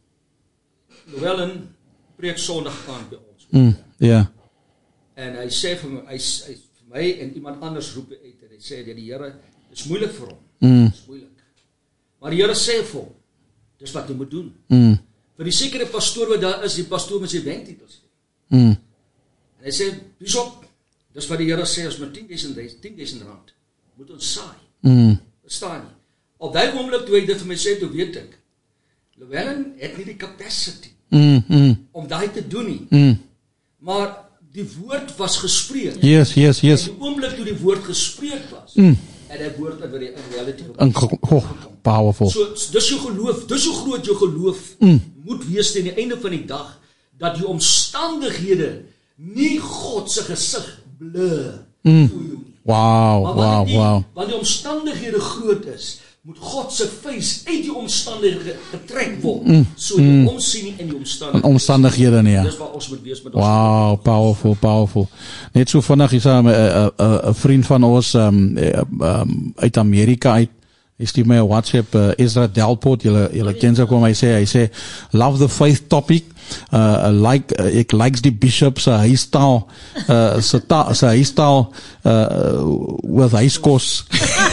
Llewellyn preek Sondag aan by ons. Mm. Ja. En hy sê vir my, hy, hy vir my en iemand anders roep uit en hy sê dat die Here, dis moeilik vir hom. Mm. Dis moeilik. Maar die Here sê vir hom, dis wat jy moet doen. Mm. Vir die sekere pastoor wat daar is, die pastoor met sy banktitels. Mm. En hy sê, "Bishop, dis wat die Here sê, ons met tien duisend rand moet ons saai." Mm. Verstaan jy? Op daai oomblik toe hy dit vir my sê, toe weet ek, Llewellyn het nie die capacity Mm. Mm. om daai te doen nie. Mm. Maar die woord was gespreek. Yes, yes, yes. En die oomblik toe die woord gespreek was, Mm. en die woord in die in reality En, oh, powerful. So dis jou geloof, dis hoe groot jou geloof Mm. moet wees teen die einde van die dag, dat die omstandighede nie God se gesig blur. Mm. Wow, Maar wow, wanneer die, wow. wanneer die omstandighede groot is, moet God se face uit die omstandighede getrek word, Mm. so jy Mm. omsien nie in die In omstandighede. omstandighede nie, ja. Dis wat ons moet wees met ons. Wow, powerful, powerful. Net so vinnig is 'n 'n 'n vriend van ons um, um, uit Amerika uit. Hy stuur my 'n WhatsApp, uh, Ezra Delport, julle julle ken sy kom, hy sê hy sê love the faith topic. Uh, like uh, ek likes die bishop se huistaal, uh, se ta, se huistaal uh, with huiskos.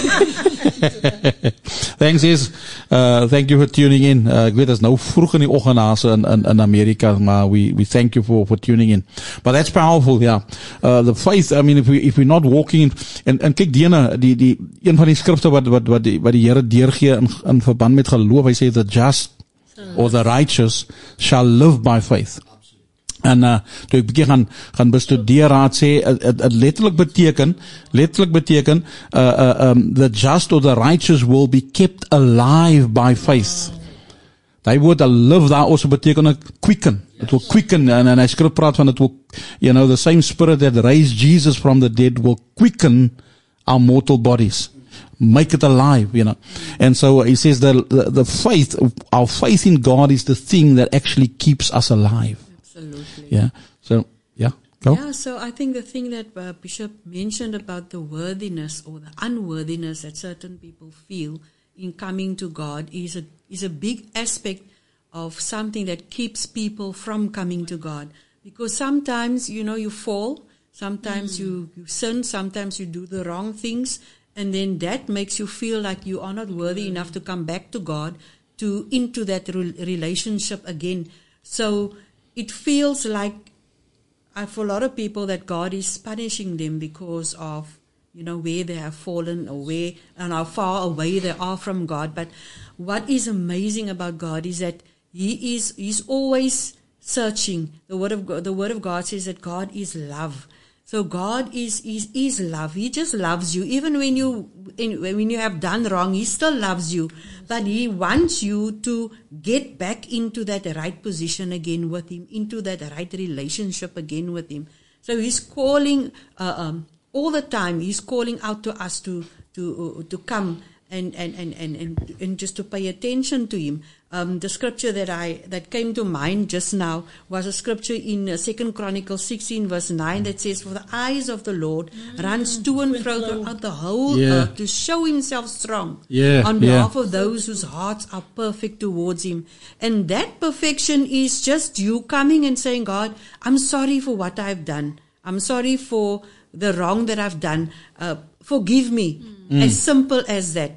Thanks is uh, thank you for tuning in. Uh, ek weet dit is nou vroeg in die oggend daar in in in Amerika, maar we we thank you for for tuning in. But that's powerful, yeah. Uh, the faith, I mean, if we if we're not walking in, en en kyk die ene die die een van die skrifte wat wat wat die wat die Here deurgee in in verband met geloof, hy sê the just or the righteous shall live by faith. En uh, toe ek bietjie gaan gaan bestudeer, raad sê dit letterlik beteken letterlik beteken uh, uh, um, the just or the righteous will be kept alive by faith. Daai woord live daar also beteken ook quicken. It will quicken, en en hy skryf praat van it will, you know, the same spirit that raised Jesus from the dead will quicken our mortal bodies. Make it alive, you know. And so he says that the, the faith, our faith in God is the thing that actually keeps us alive. Absolutely. Yeah. So, yeah, go. Yeah, so I think the thing that uh, Bishop mentioned about the worthiness or the unworthiness that certain people feel in coming to God is a is a big aspect of something that keeps people from coming to God. Because sometimes, you know, you fall, sometimes mm. you, you sin, sometimes you do the wrong things, and then that makes you feel like you are not worthy enough to come back to God, to into that re- relationship again. So it feels like uh, for a lot of people that God is punishing them because of, you know, where they have fallen or where and how far away they are from God. But what is amazing about God is that He is He's always searching. The word of God, the word of God says that God is love. So God is is is love. He just loves you, even when you in, when you have done wrong. He still loves you, but He wants you to get back into that right position again with Him, into that right relationship again with Him. So He's calling uh, um, all the time. He's calling out to us to to uh, to come and and, and and and and just to pay attention to Him. Um, the scripture that I that came to mind just now was a scripture in uh, Second Chronicles sixteen verse nine that says, "For the eyes of the Lord mm. runs to and fro throughout the whole yeah. earth to show Himself strong yeah. on yeah. behalf of those whose hearts are perfect towards Him." And that perfection is just you coming and saying, "God, I'm sorry for what I've done. I'm sorry for the wrong that I've done. Uh, forgive me." Mm. As simple as that.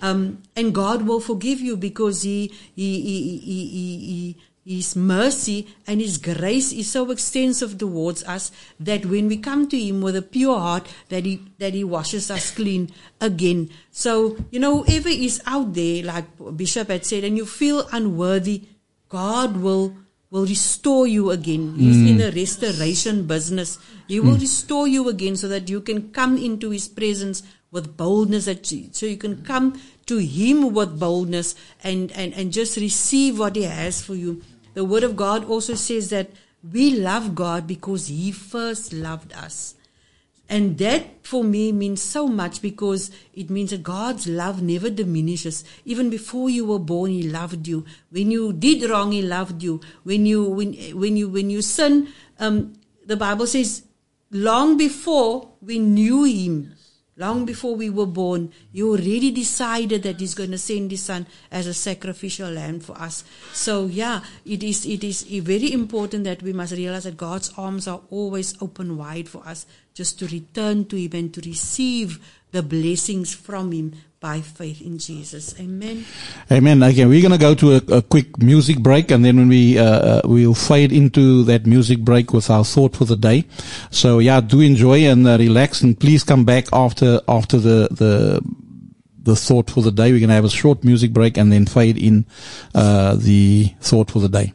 Um, and God will forgive you because he, he, he, he, he, he His mercy and His grace is so extensive towards us that when we come to Him with a pure heart, that He that He washes us clean again. So, you know, whoever is out there, like Bishop had said, and you feel unworthy, God will will restore you again. He's Mm. in the restoration business. He will Mm. restore you again so that you can come into His presence with boldness, that you, so you can come to Him with boldness and, and, and just receive what He has for you. The Word of God also says that we love God because He first loved us. And that for me means so much, because it means that God's love never diminishes. Even before you were born, He loved you. When you did wrong, He loved you. When you when when you when you sin, um, the Bible says, long before we knew Him, long before we were born, He already decided that He's going to send His Son as a sacrificial lamb for us. So yeah, it is it is very important that we must realize that God's arms are always open wide for us, just to return to Him and to receive the blessings from Him by faith in Jesus. Amen. Amen. Okay, we're going to go to a, a quick music break, and then when we uh, we'll fade into that music break with our thought for the day. So yeah, do enjoy and uh, relax, and please come back after after the the the thought for the day. We're going to have a short music break and then fade in uh, the thought for the day.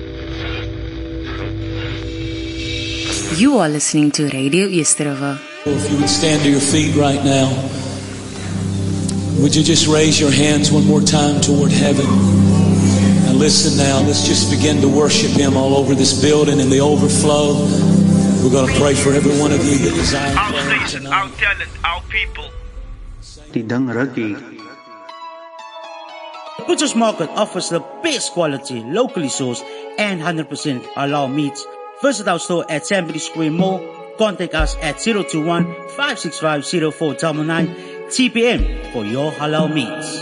You are listening to Radio Easterova. If you would stand to your feet right now, would you just raise your hands one more time toward heaven? Now listen now, let's just begin to worship Him all over this building in the overflow. We're going to pray for every one of you that desires Our station, our talent, our people. Tidang Raki. Butcher's Market offers the best quality, locally sourced and one hundred percent halal meats. Visit our store at Sambri Square Mall. Contact us at zero two one, five six five, zero four nine nine T P M for your halal meats.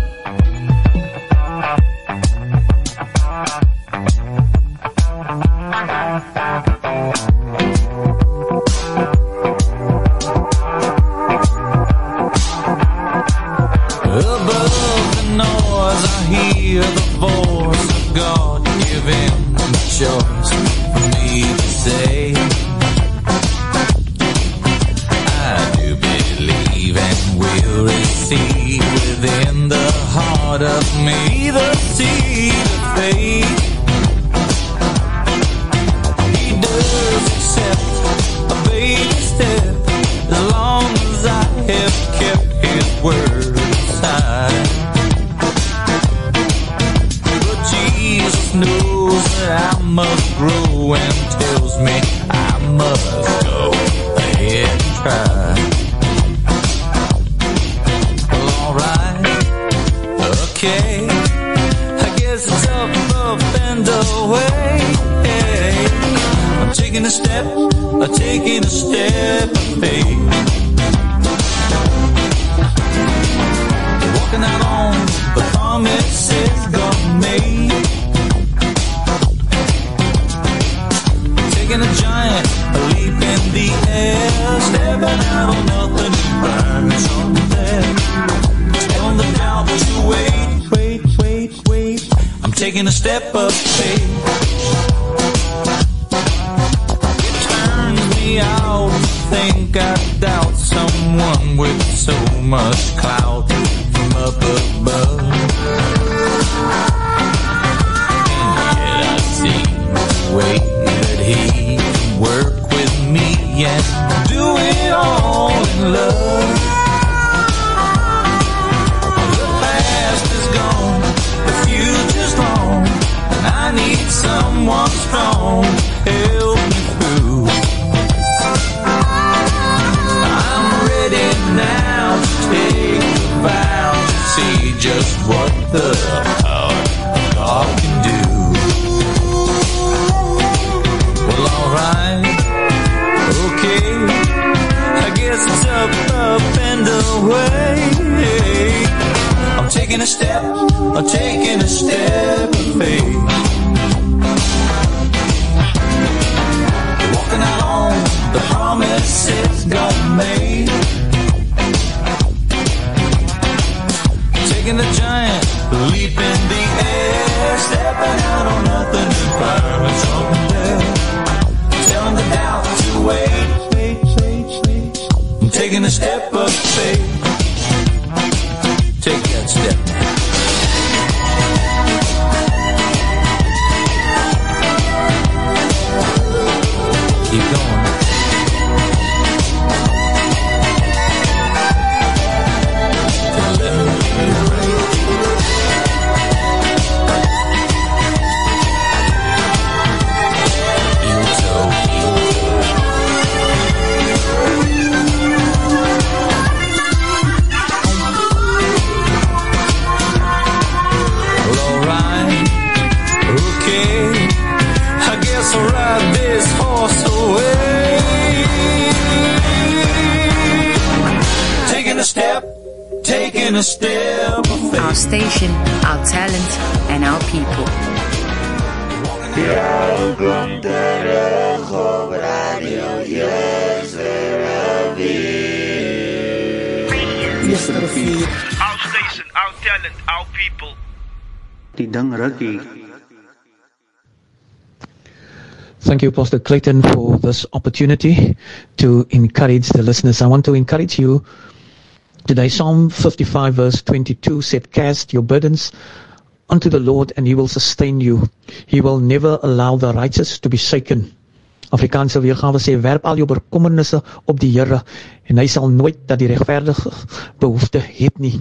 Above the noise, I hear the voice of God giving the choice for me to say, I do believe and will receive within the heart of me the seed of faith. He does accept a baby step as long as I have kept His word. But Jesus knows that I must grow and tells me I must go ahead and try. Well, alright, okay, I guess it's up, up and away. I'm taking a step, I'm taking a step of faith. Walking out on the promises God made. Taking a giant leap in the air. Stepping out on nothing to burn something there. Telling the doubt to wait, wait, wait, wait. I'm taking a step of faith. It turns me out to think I doubt someone with so much clout up above. And yet I seem to wait that He can work with me and do it all in love. The past is gone, the future's long, and I need someone strong to help me through. I'm ready now to take the vow, see just what the power of God can do. Well, alright, okay, I guess it's up, up and away. I'm taking a step, I'm taking a step of faith. Walking out on the promises God made. taking the giant leap in the air, stepping out on nothing and firing something there. Telling the doubt to wait, wait, wait, wait. I'm taking a step of faith. Take that step. Keep going. I'll ride this horse away. Taking a step, taking a step of faith. Our station, our talent, and our people. Our station, our talent, our people. Die ding rukkie. Thank you, Pastor Clayton, for this opportunity to encourage the listeners. I want to encourage you today. Psalm fifty-five verse twenty-two said, cast your burdens unto the Lord and he will sustain you. He will never allow the righteous to be shaken. Afrikaanse weergawe sê, werp al jou bekommernisse op die Here en hy sal nooit dat die regverdige behoefte het nie.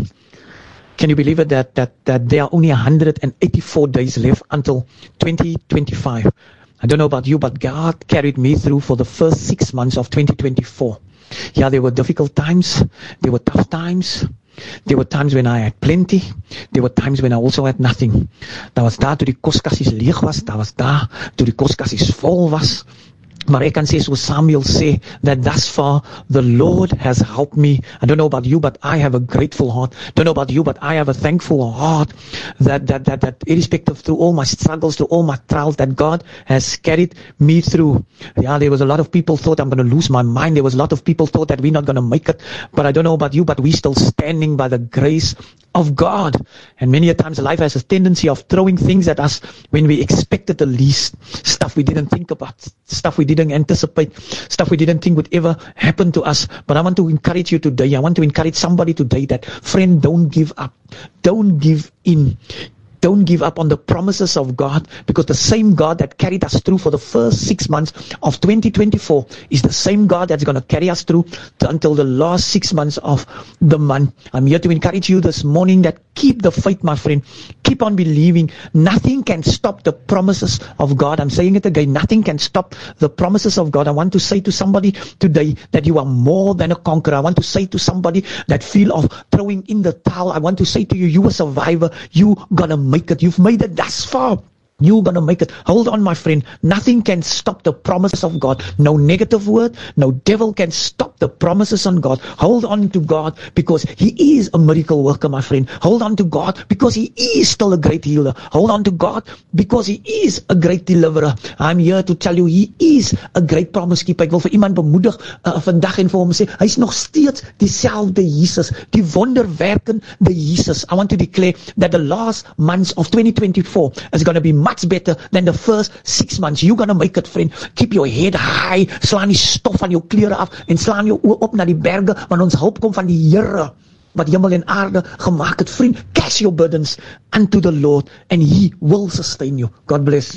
Can you believe it that, that, that there are only one hundred eighty-four days left until twenty twenty-five? I don't know about you, but God carried me through for the first six months of twenty twenty-four. Yeah, there were difficult times. There were tough times. There were times when I had plenty. There were times when I also had nothing. Daar was daar toe die koskassies leeg was. Daar was daar toe die koskassies vol was. Maar ek kan sê, so Samuel sê, that thus far the Lord has helped me. I don't know about you, but I have a grateful heart. Don't know about you, but I have a thankful heart that that that that irrespective through all my struggles, to all my trials, that God has carried me through. Yeah, there was a lot of people thought I'm going to lose my mind. There was a lot of people thought that we're not going to make it. But I don't know about you, but we're still standing by the grace of God. And many a times life has a tendency of throwing things at us when we expected the least. Stuff we didn't think about, stuff we didn't anticipate, stuff we didn't think would ever happen to us. But I want to encourage you today. I want to encourage somebody today that, friend, don't give up. Don't give in. Don't give up on the promises of God, because the same God that carried us through for the first six months of twenty twenty-four is the same God that's going to carry us through to, until the last six months of the month. I'm here to encourage you this morning that keep the faith, my friend. Keep on believing. Nothing can stop the promises of God. I'm saying it again. Nothing can stop the promises of God. I want to say to somebody today that you are more than a conqueror. I want to say to somebody that feel of throwing in the towel. I want to say to you, you a survivor. You gonna make it. You've made it thus far. You're going to make it. Hold on, my friend. Nothing can stop the promises of God. No negative word, no devil can stop the promises on God. Hold on to God because He is a miracle worker, my friend. Hold on to God because He is still a great healer. Hold on to God because He is a great deliverer. I'm here to tell you, He is a great promise keeper. Ek wil vir iemand bemoedig uh, vandag en vir hom sê, hy is nog steeds dieselfde Jesus, die wonderwerkende Jesus. I want to declare that the last months of twenty twenty-four is going to be much better than the first six months. You're gonna make it, friend. Keep your head high. Slaan die stof van jou klere af en slaan jou oë op na die berge, want ons hulp kom van die Here wat hemel en aarde gemaak het. Vriend, cast your burdens unto the Lord and He will sustain you. God bless.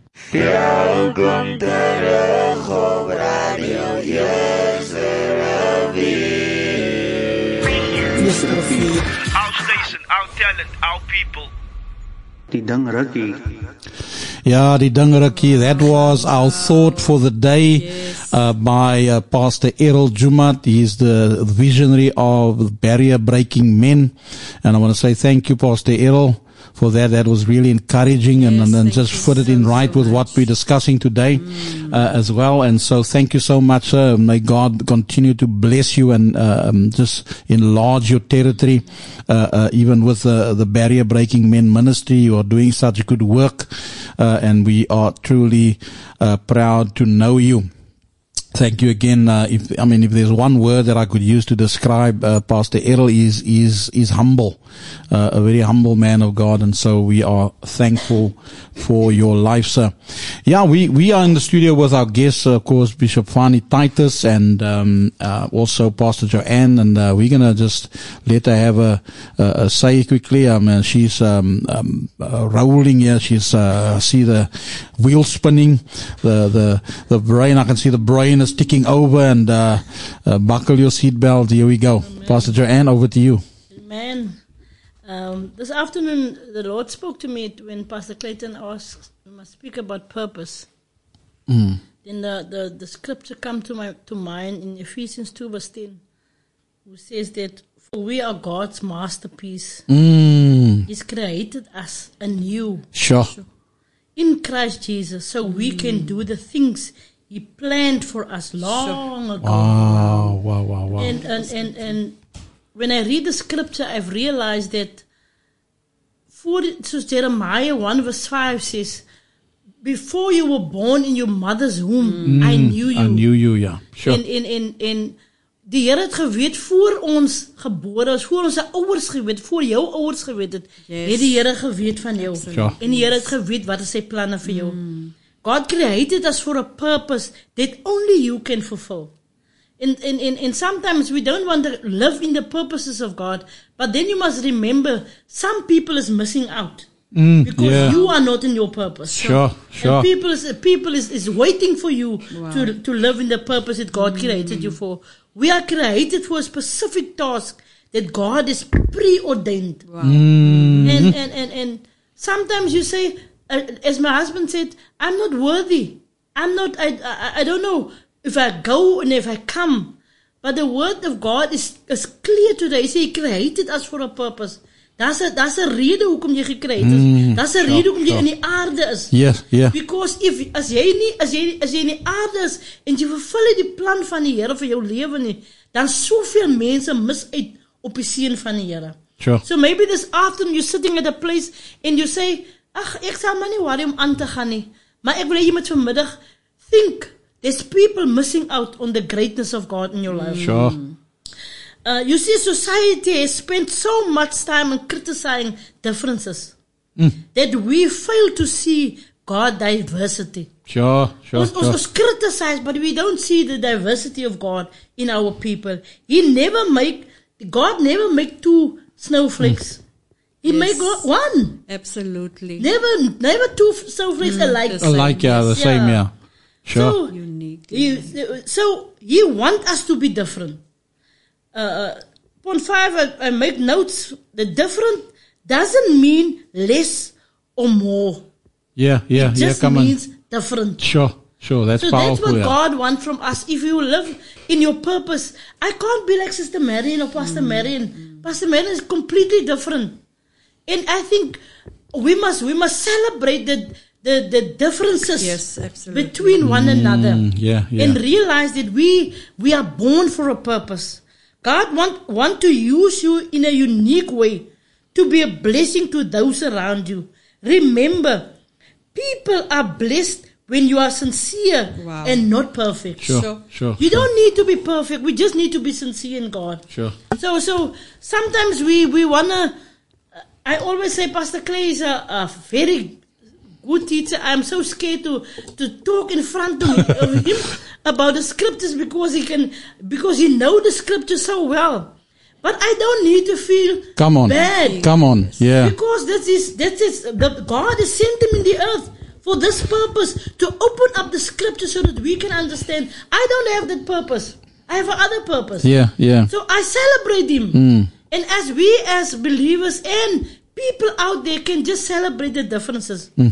Welkom terug op Radio Yesterday. Our station, our talent, our people. Die ding rukkie. Yeah, die ding rukkie. That was our thought for the day. Yes. uh, by uh, Pastor Errol Jumat. He is the visionary of Barrier Breaking Men. And I want to say thank you, Pastor Errol, for that. That was really encouraging, yes, and, and, and just put it in so, right so with what we're discussing today mm. uh, as well. And so thank you so much, sir. May God continue to bless you and uh, um, just enlarge your territory, uh, uh, even with uh, the Barrier Breaking Men ministry. You are doing such good work, uh, and we are truly uh, proud to know you. Thank you again. Uh, if I mean, if there's one word that I could use to describe uh, Pastor Errol, is is is humble, uh, a very humble man of God, and so we are thankful for your life, sir. Yeah, we we are in the studio with our guests, uh, of course, Bishop Fani Titus, and um, uh, also Pastor Joanne, and uh, we're gonna just let her have a, a, a say quickly. I mean, she's um, um, uh, rolling here. She's uh, see the wheel spinning, the the the brain. I can see the brain is ticking over, and uh, uh, buckle your seatbelt. Here we go. Amen. Pastor Joanne, over to you. Amen. Um, this afternoon, the Lord spoke to me when Pastor Clayton asked, we must speak about purpose. Mm. Then the, the, the scripture come to my to mind in Ephesians two verse ten, who says that, for we are God's masterpiece. Mm. He's created us anew. Sure. In Christ Jesus, so we can do the things He planned for us long ago. Wow, wow, wow, wow. And, and, and, and when I read the scripture, I've realized that, for, so Jeremiah one verse five says, before you were born in your mother's womb, Mm, I knew you. I knew you, yeah. Sure. En, en, en, en die Here het geweet voor ons gebore is, voor onze ouers geweet, voor jou ouers geweet het, Yes. het die Here geweet van jou. Sure. En die Here het geweet wat is sy planne vir jou. God created us for a purpose that only you can fulfill. And, and, and, and sometimes we don't want to live in the purposes of God, but then you must remember, some people is missing out. Mm, Because yeah. you are not in your purpose. Sure, sure. And people is, people is, is waiting for you Wow. to, to live in the purpose that God created you for. We are created for a specific task that God is preordained. Wow. Mm. And, and, and, and sometimes you say, uh, as my husband said, I'm not worthy. I'm not, I, I, I don't know if I go and if I come. But the word of God is, is clear today. He said He created us for a purpose. That's a, that's a rede hoekom jy gekreed is. Mm, That's a sure, rede hoekom jy sure. in die aarde is. Yes, yeah. Because if, as jy nie, as jy, as jy in die aarde is, en jy vervul nie die plan van die Here vir jou lewe nie, dan soveel mense mis uit op die seën van die Here. Sure. So maybe this afternoon you're sitting at a place and you say, ag, ek sal maar nie worry om aan te gaan nie. Maar ek wil hê jy moet vanmiddag think, there's people missing out on the greatness of God in your life. Sure. Uh, you see, society has spent so much time on criticizing differences Mm. that we fail to see God diversity. Sure, sure, Ons, ons, sure. ons criticize, but we don't see the diversity of God in our people. He never make, God never make two snowflakes. He Yes. make o- one. Absolutely. Never, never two snowflakes Mm, alike. the same. Alike, yeah, the same, yeah. Sure. So, Unique. he, so he want us to be different. Uh, point five, I, I make notes. The different doesn't mean less or more. Yeah, yeah, it yeah, just come on. means different. Sure, sure, that's so powerful. that's what yeah. God wants from us. If you live in your purpose, I can't be like Sister Marion or Pastor Mm. Marion. Pastor Marion is completely different. And I think we must we must celebrate the the, the differences Yes, absolutely. between one another. Mm, yeah, yeah. And realize that we we are born for a purpose. God want want to use you in a unique way to be a blessing to those around you. Remember, people are blessed when you are sincere Wow. and not perfect. Sure, Sure. sure. You sure, don't need to be perfect. We just need to be sincere in God. Sure. So, so sometimes we, we wanna, uh, I always say Pastor Clay is a, a very good teacher. I'm so scared to, to talk in front of, of him about the scriptures because he can, because he know the scriptures so well. But I don't need to feel Come on. bad. Come on. Yeah. Because that is, that is, the, God has sent him in the earth for this purpose, to open up the scripture so that we can understand. I don't have that purpose. I have another purpose. Yeah, yeah. So I celebrate him. Mm. And as we as believers and people out there can just celebrate the differences. Mm.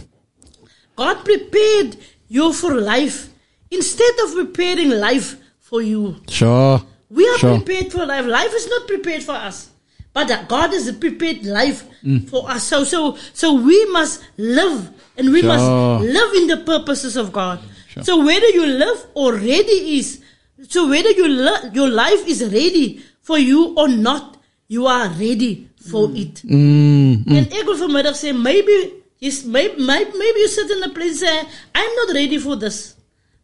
God prepared you for life instead of preparing life for you. Sure. We are sure. prepared for life. Life is not prepared for us. But that God has prepared life Mm. for us. So, so, so we must live and we Sure. must live in the purposes of God. Sure. So whether you live or ready is, so whether you li- your life is ready for you or not, you are ready for it. Mm, mm. And ek wil vanmiddag sê, maybe, yes, maybe, maybe you sit in a place and say, I'm not ready for this.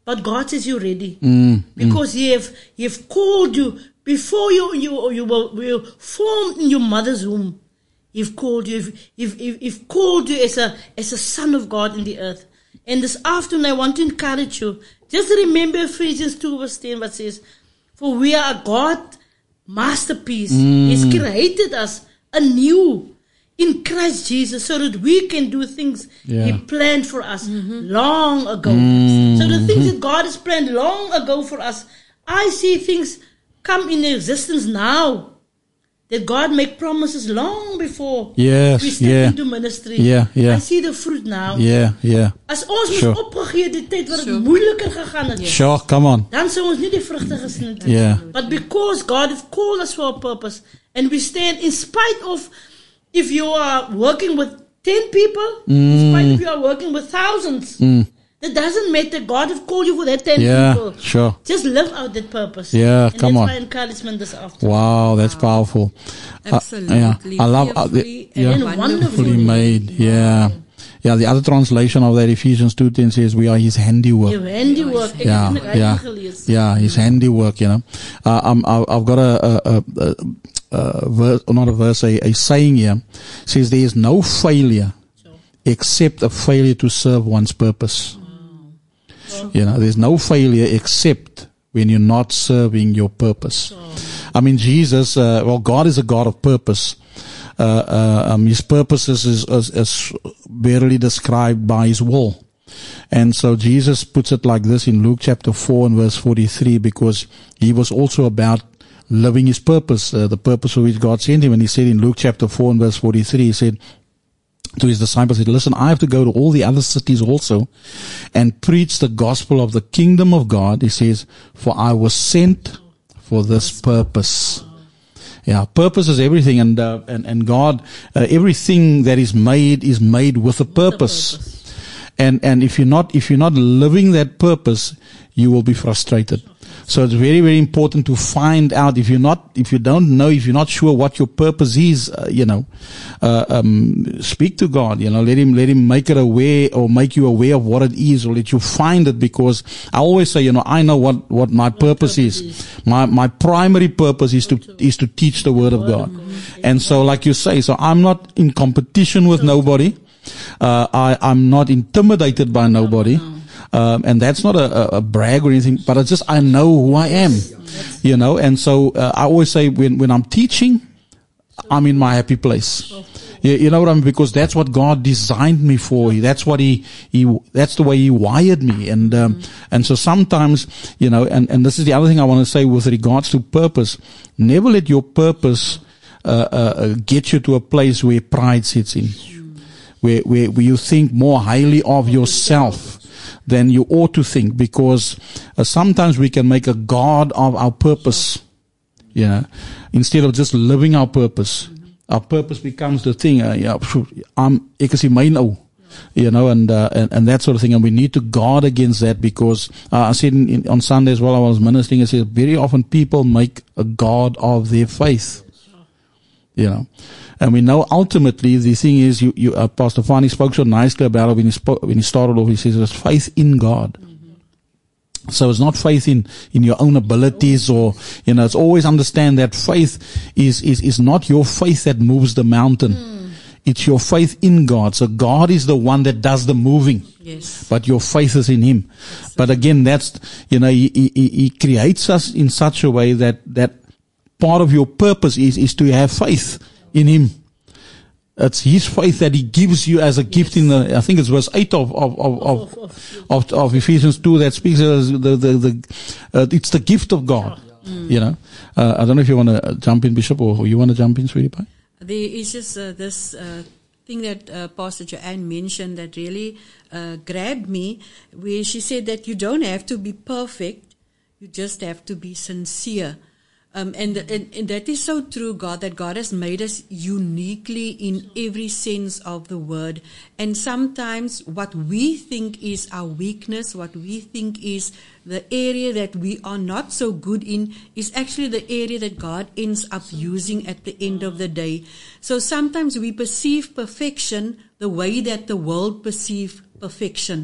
But God says you're ready. Mm, because He have, He have called you before you, you, you were, were formed in your mother's womb. He've called you, He've, He've, He've called you as a, as a son of God in the earth. And this afternoon I want to encourage you. Just remember Ephesians two verse ten, what says, for we are a God masterpiece. Mm. He's created us anew in Christ Jesus so that we can do things Yeah. He planned for us long ago. Mm. So the things that God has planned long ago for us, I see things come in existence now. That God make promises long before Yes, we step yeah. into ministry. Yeah, yeah. I see the fruit now. Yeah, yeah. As ons Sure. moes opgegee die tyd wat dit moeiliker gegaan het. Sure, come on. Dan sou ons nie die vrugte gesien het. Yeah. But because God has called us for a purpose and we stand in spite of if you are working with ten people, in spite Mm. of you are working with thousands. Mm. That doesn't matter. God has called you for that ten Yeah, people. sure. Just live out that purpose. Yeah, and come that's on. my encouragement this afternoon. Wow, that's powerful. Absolutely. Uh, yeah, I love uh, the, Fearfully yeah, and wonderfully wonderfully made. Yeah, yeah. The other translation of that Ephesians two ten says, "We are His handiwork." Your handiwork. Ek Yeah, het dit yeah, gelees. yeah. His handiwork. You know, uh, um, I, I've got a, a, a, a, a verse, or not a verse, a, a saying here. It says there is no failure except a failure to serve one's purpose. You know, there's no failure except when you're not serving your purpose. I mean, Jesus, uh, well, God is a God of purpose. Uh, uh, um, his purposes is, is, is barely described by His will. And so Jesus puts it like this in Luke chapter four and verse forty-three, because He was also about living His purpose, uh, the purpose for which God sent Him. And He said in Luke chapter four and verse forty-three, He said to His disciples, He said, listen, I have to go to all the other cities also and preach the gospel of the kingdom of God. He says, for I was sent for this purpose. Yeah, purpose is everything, and uh, and and God, uh, everything that is made is made with a purpose. And and if you're not if you're not living that purpose, you will be frustrated. So it's very, very important to find out. If you're not, if you don't know, if you're not sure what your purpose is, uh, you know, uh, um, speak to God. You know, let Him, let Him make it aware, or make you aware of what it is, or let you find it. Because I always say, you know, I know what what my purpose is. My my primary purpose is to is to teach the Word of God. And so, like you say, so I'm not in competition with nobody. Uh, I I'm not intimidated by nobody. Um, and that's not a, a brag or anything, but it's just, I know who I am, you know, and so, uh, I always say when, when I'm teaching, I'm in my happy place. You, you know what I mean? Because that's what God designed me for. That's what He, He, that's the way He wired me. And, um, mm-hmm. and so sometimes, you know, and, and this is the other thing I want to say with regards to purpose. Never let your purpose, uh, uh, get you to a place where pride sits in, mm. where, where, where you think more highly of yourself than you ought to think, because uh, sometimes we can make a God of our purpose, you know, instead of just living our purpose. Mm-hmm. Our purpose becomes the thing. Uh, yeah, I'm, ek is my nou, you know, and, uh, and and that sort of thing. And we need to guard against that, because uh, I said in, in, on Sunday as well, I was ministering. I said very often people make a God of their faith, you know. And we know ultimately the thing is, you, you, uh, Pastor Fani spoke so nicely about it when he spoke, when he started off. He says it's faith in God. Mm-hmm. So it's not faith in, in your own abilities, or, you know, it's always understand that faith is, is, is not your faith that moves the mountain. Mm. It's your faith in God. So God is the one that does the moving. Yes. But your faith is in Him. That's but again, that's, you know, he, he, he creates us in such a way that, that part of your purpose is, is to have faith in Him. It's His faith that He gives you as a gift. Yes. In the, I think it's verse eight of of of of, of, of, of Ephesians two that speaks as the the, the uh, it's the gift of God. Yeah. Mm. You know, uh, I don't know if you want to jump in, Bishop, or you want to jump in, sweetie pie. There is just uh, this uh, thing that uh, Pastor Joanne mentioned that really uh, grabbed me, where she said that you don't have to be perfect, you just have to be sincere. Um, and, and, and that is so true, God, that God has made us uniquely in every sense of the word. And sometimes what we think is our weakness, what we think is the area that we are not so good in, is actually the area that God ends up using at the end of the day. So sometimes we perceive perfection the way that the world perceives perfection.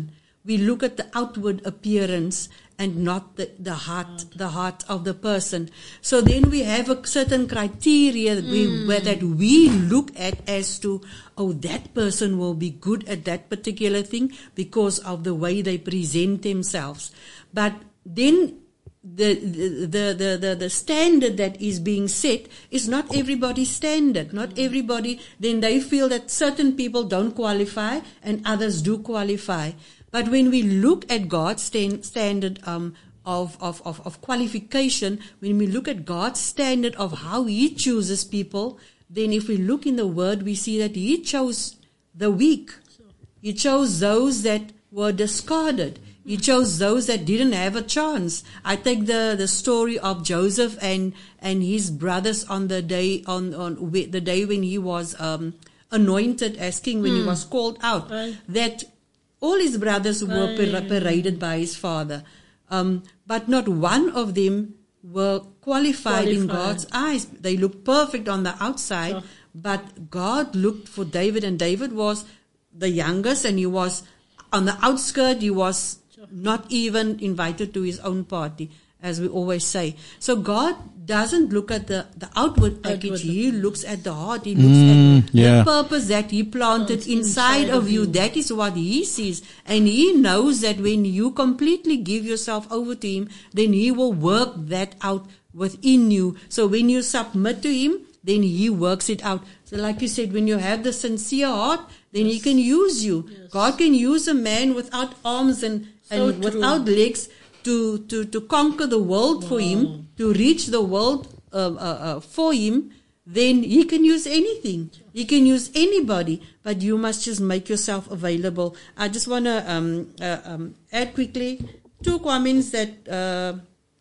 we look at the outward appearance and not the, the heart, the heart of the person. So then we have a certain criteria that, we, where, that we look at as to, oh, that person will be good at that particular thing because of the way they present themselves. But then the, the, the, the, the standard that is being set is not everybody's standard. Not everybody, then they feel that certain people don't qualify and others do qualify. But when we look at God's stand, standard um, of, of, of, of qualification, when we look at God's standard of how He chooses people, then if we look in the Word, we see that He chose the weak. He chose those that were discarded. He chose those that didn't have a chance. I take the, the story of Joseph and, and his brothers on the day on, on the day when he was um, anointed as king, when mm. he was called out. Right. That all his brothers were right. paraded by his father, um, but not one of them were qualified, qualified in God's eyes. They looked perfect on the outside, oh. but God looked for David, and David was the youngest, and he was on the outskirts. He was not even invited to his own party, as we always say. So God doesn't look at the, the outward package. Outward. He looks at the heart. He looks mm, at yeah. the purpose that He planted inside, inside of you. you. That is what He sees. And He knows that when you completely give yourself over to Him, then He will work that out within you. So when you submit to Him, then He works it out. So like you said, when you have the sincere heart, then yes. He can use you. Yes. God can use a man without arms and, so and without legs to, to, to conquer the world wow. for Him, to reach the world uh, uh, uh, for Him. Then He can use anything. He can use anybody, but you must just make yourself available. I just want to um, uh, um, add quickly two comments that uh,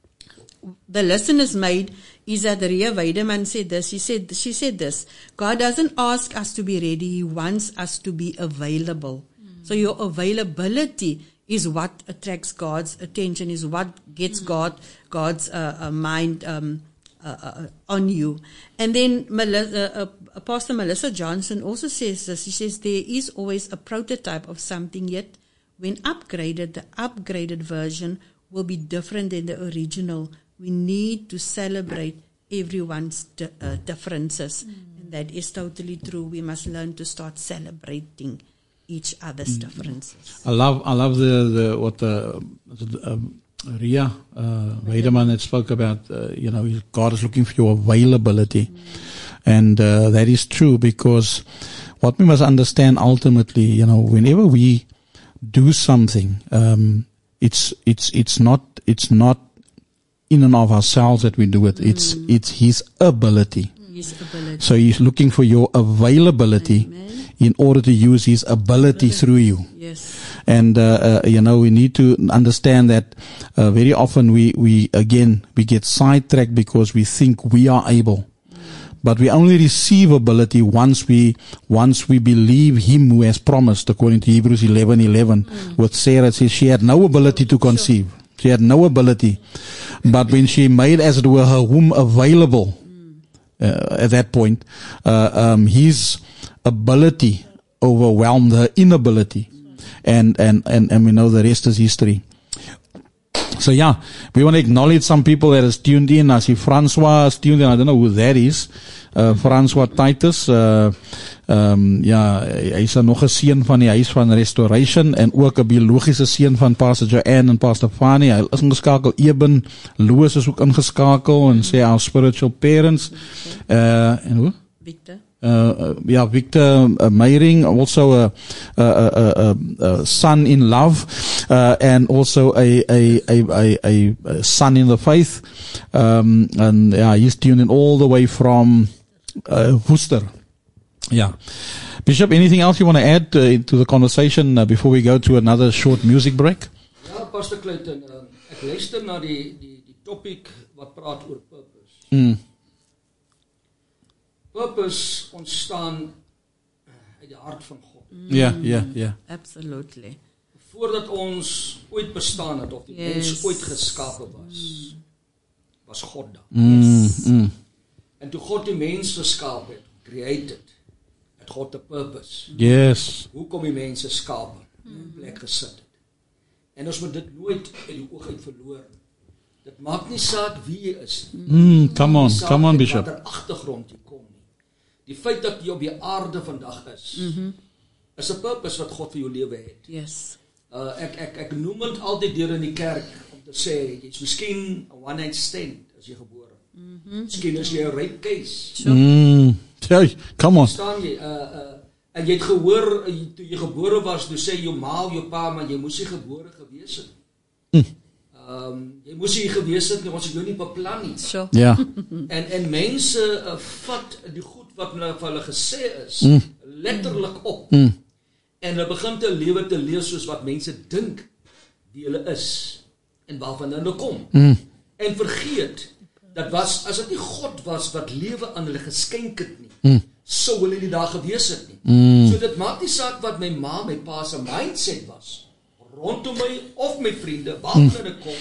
the listeners made. Is that Ria Weideman said this. She said, she said this. God doesn't ask us to be ready. He wants us to be available. Mm. So your availability is what attracts God's attention, is what gets mm. God, God's uh, uh, mind um, uh, uh, on you. And then Melissa, uh, uh, Pastor Melissa Johnson also says this. She says there is always a prototype of something, yet when upgraded, the upgraded version will be different than the original. We need to celebrate everyone's di- uh, differences. Mm. And that is totally true. We must learn to start celebrating each other's mm. differences. I love, I love the, the what the um, Ria uh, Weideman had spoke about. Uh, you know, God is looking for your availability, mm. and uh, that is true, because what we must understand ultimately, you know, whenever we do something, um, it's it's it's not it's not. in and of ourselves that we do it. Mm. It's it's His ability. His ability. So He's looking for your availability Amen. In order to use His ability, ability. through you. Yes. And uh, uh, you know, we need to understand that uh, very often we we again we get sidetracked because we think we are able. Mm. But we only receive ability once we once we believe Him who has promised, according to Hebrews eleven eleven. Mm. With Sarah, it says she had no ability to conceive. Sure. She had no ability. But when she made, as it were, her womb available uh, at that point, uh, um, His ability overwhelmed her inability. And, and, and, and we know the rest is history. So yeah, we want to acknowledge some people that is tuned in. I see Francois is tuned in. I don't know who that is. Uh, Francois Titus. Uh, um, ja, hy is nog 'n seun van die huis van Restoration en ook 'n biologiese seun van Pastor Joanne en Pastor Fanny. Hy is ingeskakel. Eben Loos is ook ingeskakel en sê our spiritual parents. Uh, en hoe? Victor. Uh, uh, yeah, Victor uh, Meyering, also a, a, a, a, a son in love, uh, and also a, a, a, a, a son in the faith. Um, and yeah, he's tuned in all the way from uh, Worcester. Yeah. Bishop, anything else you want to add uh, to the conversation uh, before we go to another short music break? Ja, Pastor Clayton, uh, ek luister na die, die, die topic wat praat oor purpose. Mm. Purpose ontstaan uit die hart van God. Ja, ja, ja. Absolutely. Voordat ons ooit bestaan het, of die yes. mens ooit geskapen was, mm. was God daar. Mm, yes. mm. En toe God die mens geskapen het, created, het God 'n purpose. Yes. Hoekom die mense skape, in plek gesit het. En ons moet dit nooit uit die oog uit verloor. Dit maak nie saak wie jy is nie. Mm, come on, come on, Bishop. Wat er agtergrond jy kom nie. Die feit dat jy op die aarde vandag is, Mhm. is 'n purpose wat God vir jou lewe het. Yes. Uh, ek, ek, ek noem dit altyd deur in die kerk om te sê, jy's miskien 'n one night stand as jy gebore. Mhm. Miskien is jy 'n rape case. Mm, hey, come on. Verstaan jy? Uh, uh, en jy het gehoor, uh, toe jy gebore was, toe sê jou ma, jou pa, maar jy moes nie gebore gewees het. Mm. Um, jy moes nie gewees het, nie, ons het jou nie beplan nie. Sure. Ja. En, en mense uh, vat die goed wat hulle vir hulle gesê is, Mm. letterlik op. Mm. En hulle begin te lewe te leef soos wat mense dink die hulle is en waarvan hulle kom. Mm. En vergeet dat was as dit nie God was wat lewe aan hulle geskenk het nie, Mm. sou hulle nie daar gewees het nie. Mm. So dit maak nie saak wat my ma, my pa se mindset was rondom my of my vriende, waar Mm. hulle kom.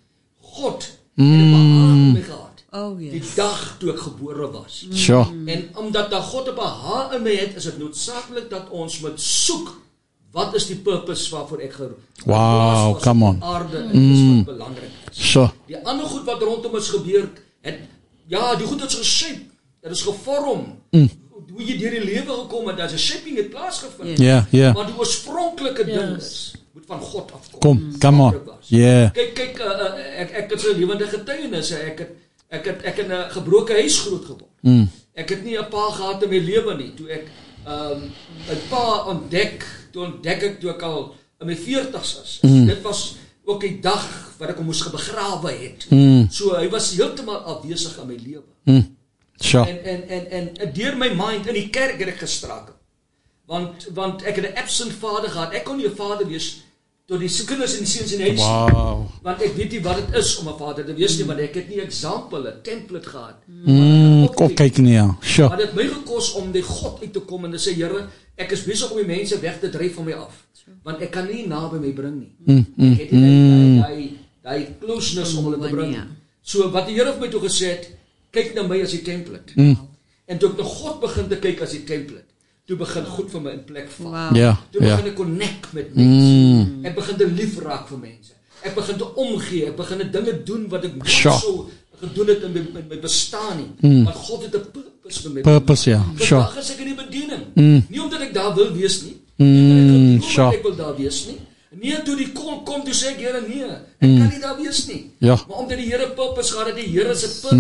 God Mm. het 'n behaag in my gehad. Oh yes. Die dag toe ek gebore was. Sure. En omdat daar God 'n behaag in my het, is dit noodsaaklik dat ons moet soek wat is die purpose waarvoor ek geroep. Wow, come on. Aarde en dis Mm. wat belangrik is. Sure. Die ander goed wat rondom ons gebeur, het ja, die goed het geshape, dit is gevorm. Mm. Hoe jy deur die lewe gekom het, daar's 'n shaping het plaasgevind. Ja, ja. Maar die oorspronklike ding is moet van God afkom. Kom, come on. Yeah. Kyk, kyk, uh, uh, ek ek het so 'n lewende getuienis. Ek het ek het ek in 'n gebroke huis groot geword. Mm. Ek het nie 'n pa gehad in my lewe nie. Toe ek ehm um, 'n pa ontdek, toe ontdek ek toe ek al in my veertigs is. Mm. Dit was ook die dag wat ek hom moes begrawe het. Mm. So hy was heeltemal afwesig in my lewe. Mm. Sure. En en en en, en deur my mind in die kerk het ek gestrakel. Want want ek het 'n absent vader gehad. Ek kon nie 'n vader wees tot die kinders en die seuns in die huis. Wow. Want ek weet nie wat dit is om 'n vader te wees nie, want ek het nie example, 'n template gehad. Mm, kom kyk nie, ja. Sure. Maar dit het my gekos om die God uit te kom en te sê, Here, ek is besig om die mense weg te dryf van my af. Want ek kan nie naby my bring nie. Mm, mm, Ek het nie daai mm. daai daai closeness om hulle te bring. So wat die Here vir my toe gesê het, kyk na my as die template. Mm. En toe ek na God begin te kyk as die template, toe begin goed vir my in plek val. Wow. Ja, Toe ja. begin ek connect met mense. Mm. Ek begin te lief raak vir mense. Ek begin te omgee, ek begin dinge doen wat ek nooit Sure. sou gedoen het in my, in my bestaan nie. Mm. Want God het 'n purpose vir my. Purpose, ja. Sure. Vandag is ek in die bediening. Mm. Nie omdat ek daar wil wees nie. Mm, Hoe sure. ek wil daar wees nie. Nee, toe die kom kom toe sê ek, Here, nee, ek Mm. kan nie daar wees nie. Ja. Maar omdat die Here purpose gehad het, die Here se purpose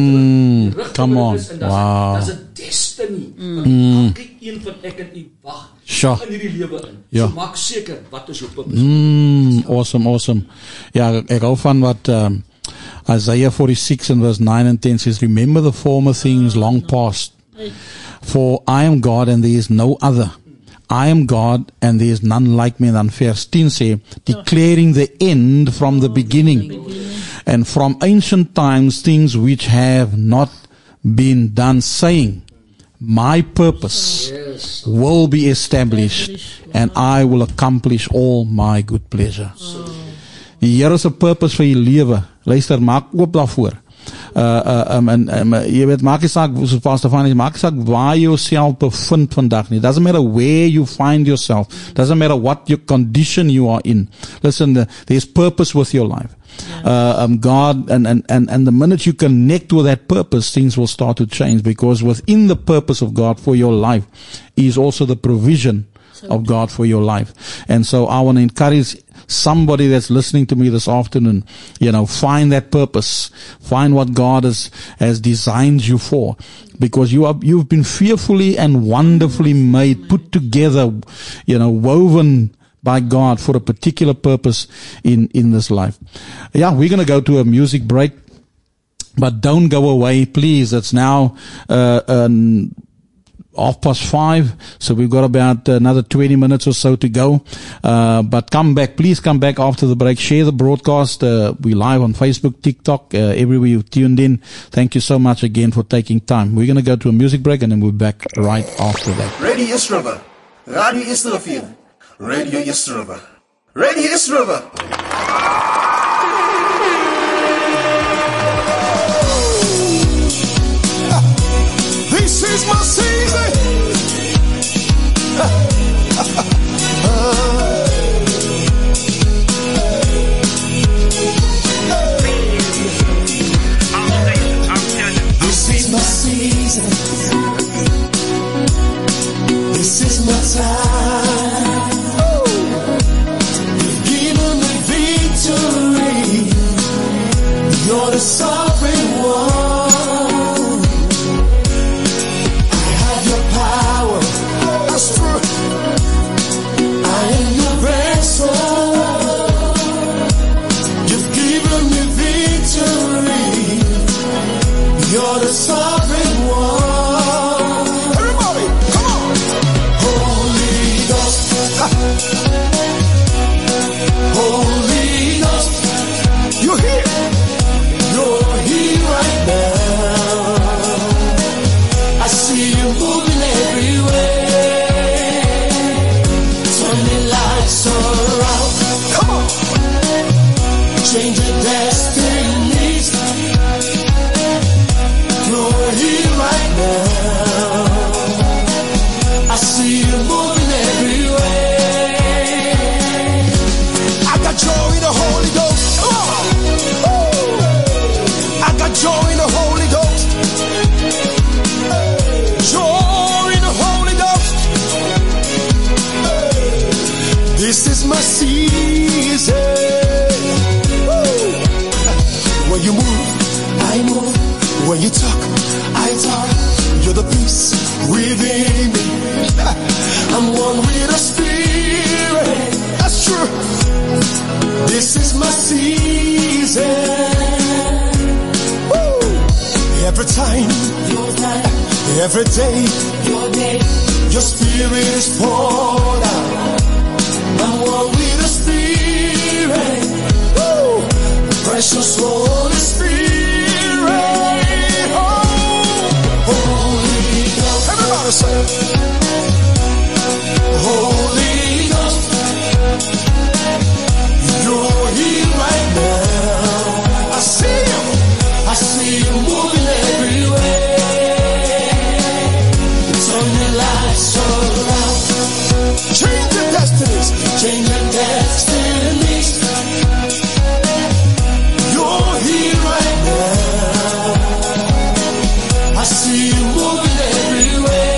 Mm, terug come on. is en daar's Wow. daar's 'n destiny. Mm. Mm. Elke een van ek en u wag Sure. in hierdie lewe in. Ja. So maak seker wat is jou purpose. Mm, awesome, awesome. Ja, ek hou van wat um, Isaiah forty-six and verse nine and ten says, remember the former things long past. For I am God and there is no other. I am God and there is none like me. En dan vers ten sê, declaring the end from the beginning. And from ancient times things which have not been done, saying, my purpose will be established and I will accomplish all my good pleasure. Die Here se purpose vir jou lewe. Luister, maak oop daarvoor. Uh uh um, en um, jy weet, maak nie saak soos Pastor Van, maak nie saak waar jy jouself bevind vandag nie. Doesn't matter where you find yourself. Doesn't matter what your condition you are in. Listen, the, there's purpose with your life. Uh, um, God, and, and, and, and the minute you connect with that purpose, things will start to change, because within the purpose of God for your life is also the provision of God for your life. And so I want to encourage somebody that's listening to me this afternoon, you know, find that purpose, find what God has, has designed you for, because you are, you've been fearfully and wonderfully made, put together, you know, woven by God for a particular purpose in, in this life. Yeah, we're going to go to a music break, but don't go away, please. It's now, uh, um, half past five, so we've got about another twenty minutes or so to go. Uh, but come back, please come back after the break. Share the broadcast. Uh, we live on Facebook, TikTok, uh, everywhere you've tuned in. Thank you so much again for taking time. We're going to go to a music break and then we'll be back right after that. Radio East River. Radio East River. Radio East River. Radio East River. This is my season. This is my time. You've given me victory. You're the sovereign one. I have your power. That's true. I am your vessel. You've given me victory. You're the sovereign one. Everybody, come on. Holy Ghost. Holy Ghost. You're here. You're here right now. I see you moving everywhere. Turning lights around. Come on. Changing destinies. You're here right now. I see you moving everywhere. I got joy in the Holy Ghost. Come on. Woo. I got joy in the Holy Ghost. Joy in the Holy Ghost. This is my season. Woo. When you move, I move. When you talk, I talk. You're the peace within me. I'm one with the Spirit. That's true. This is my season. Woo. Every time, every day, your Spirit is poured out. I'm one with the Spirit. Woo. Precious Holy Spirit. Everybody say, Holy Ghost, you're here right now. I see you, I see you moving everywhere. Turn your lights around, change your destinies, change your destinies. You're here right now. I see you moving everywhere.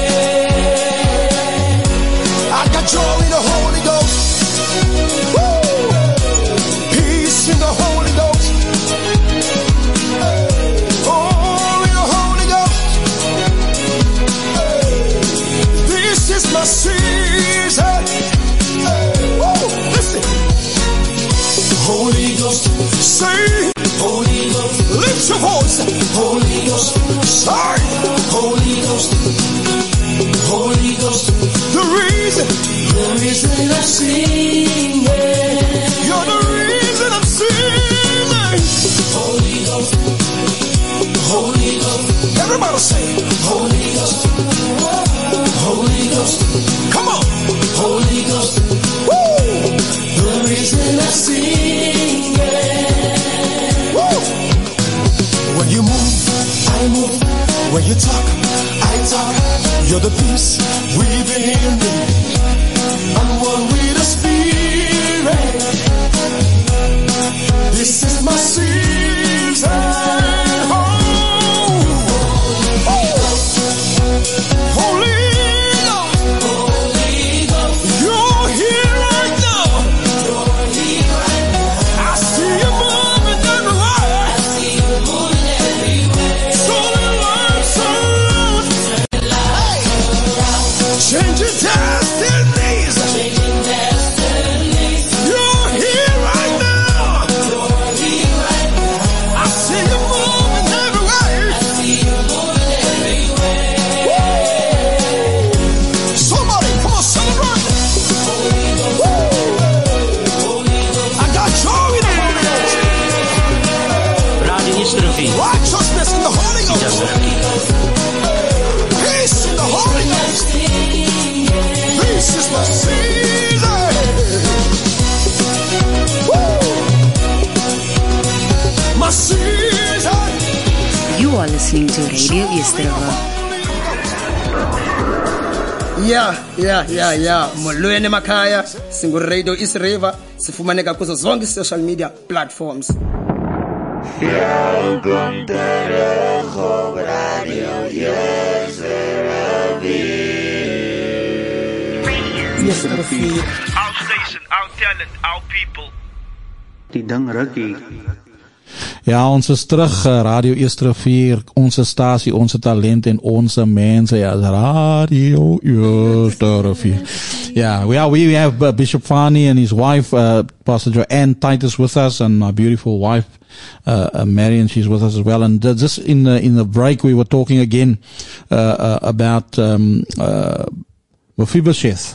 I got joy in the Holy Ghost. Woo! Peace in the Holy Ghost. Oh, in the Holy Ghost. This is my season. Woo! Listen. Holy Ghost, say. Holy Ghost, lift your voice. Holy Ghost, sorry. Holy Ghost, Holy Ghost, the reason, the reason I'm singing. You're the reason I'm singing. Holy Ghost, Holy Ghost, everybody say, Holy Ghost, Holy Ghost, come on, Holy Ghost, woo, the reason I'm singing. When you move, I move. When you talk, I talk. You're the peace within me. I'm one with the Spirit. This is my season. Oh, oh. Holy Ghost, Holy Ghost, you're here right now. You're here right now. I see you moving everywhere. I see you moving everywhere. Turning lights around. Changing destinies. Changing destinies. You're here right now. You're here right now. I see you moving everywhere. I see you moving everywhere. Woo! Somebody, come on, celebrate. Holy Ghost. Woo! Holy Ghost. I got joy in the Holy Ghost. Radio Yestrofi. Righteousness in the Holy Ghost. Peace in the Holy Ghost. This is my season. Woo! My season. You are listening to Radio Yesterova. Yeah, yeah, yeah, yeah. Molweni emakhaya, singu Radio East River, sifumaneka kuzo zonke social media platforms. Radio Yesterova. Yesterday. Our station, our talent, our people. Die ding rukkie. Ja, ons is terug, uh, Radio Eersterivier, onze stasie, onze talent en onze mense, ja, Radio Eersterivier. Yeah, we, are, we have uh, Bishop Fani and his wife, uh, Pastor Joanne Titus with us, and my beautiful wife, uh, uh, Marion, she's with us as well. And uh, just in the, in the break, we were talking again uh, uh, about um, uh, Mephibosheth,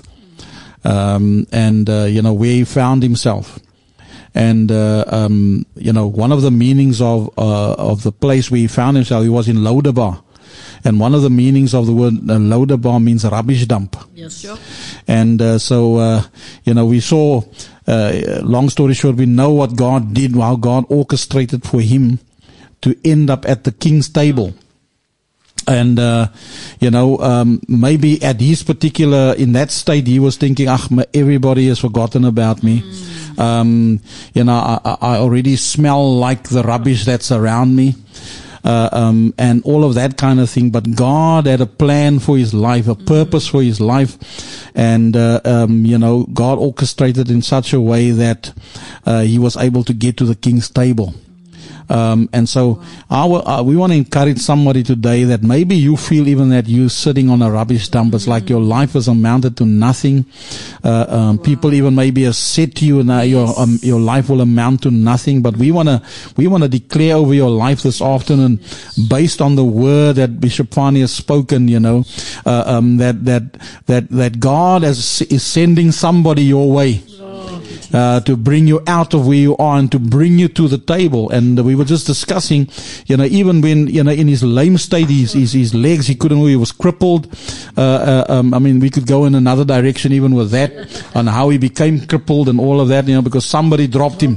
um, and, uh, you know, where he found himself. And, uh, um, you know, one of the meanings of, uh, of the place where he found himself, he was in Lodabar. And one of the meanings of the word uh, Lodabar means rubbish dump. Yes, sure. And, uh, so, uh, you know, we saw, uh, long story short, we know what God did, how God orchestrated for him to end up at the king's table. And, uh, you know, um, maybe at his particular, in that state, he was thinking, ah, everybody has forgotten about me. Mm. Um, you know, I, I already smell like the rubbish that's around me. Uh, um, and all of that kind of thing. But God had a plan for his life, a purpose for his life. And, uh, um, you know, God orchestrated in such a way that, uh, he was able to get to the king's table. Um, and so our, uh, we want to encourage somebody today that maybe you feel even that you're sitting on a rubbish dump. It's like your life has amounted to nothing. Uh, um, people even maybe have said to you, now your, um, your life will amount to nothing. But we want to, we want to declare over your life this afternoon, based on the word that Bishop Fani has spoken, you know, uh, um, that, that, that, that God has, is sending somebody your way. Uh, to bring you out of where you are and to bring you to the table. And uh, we were just discussing, you know, even when, you know, in his lame state, his, his, his legs, he couldn't move, he was crippled. Uh, uh, um, I mean, we could go in another direction even with that, on how he became crippled and all of that, you know, because somebody dropped him.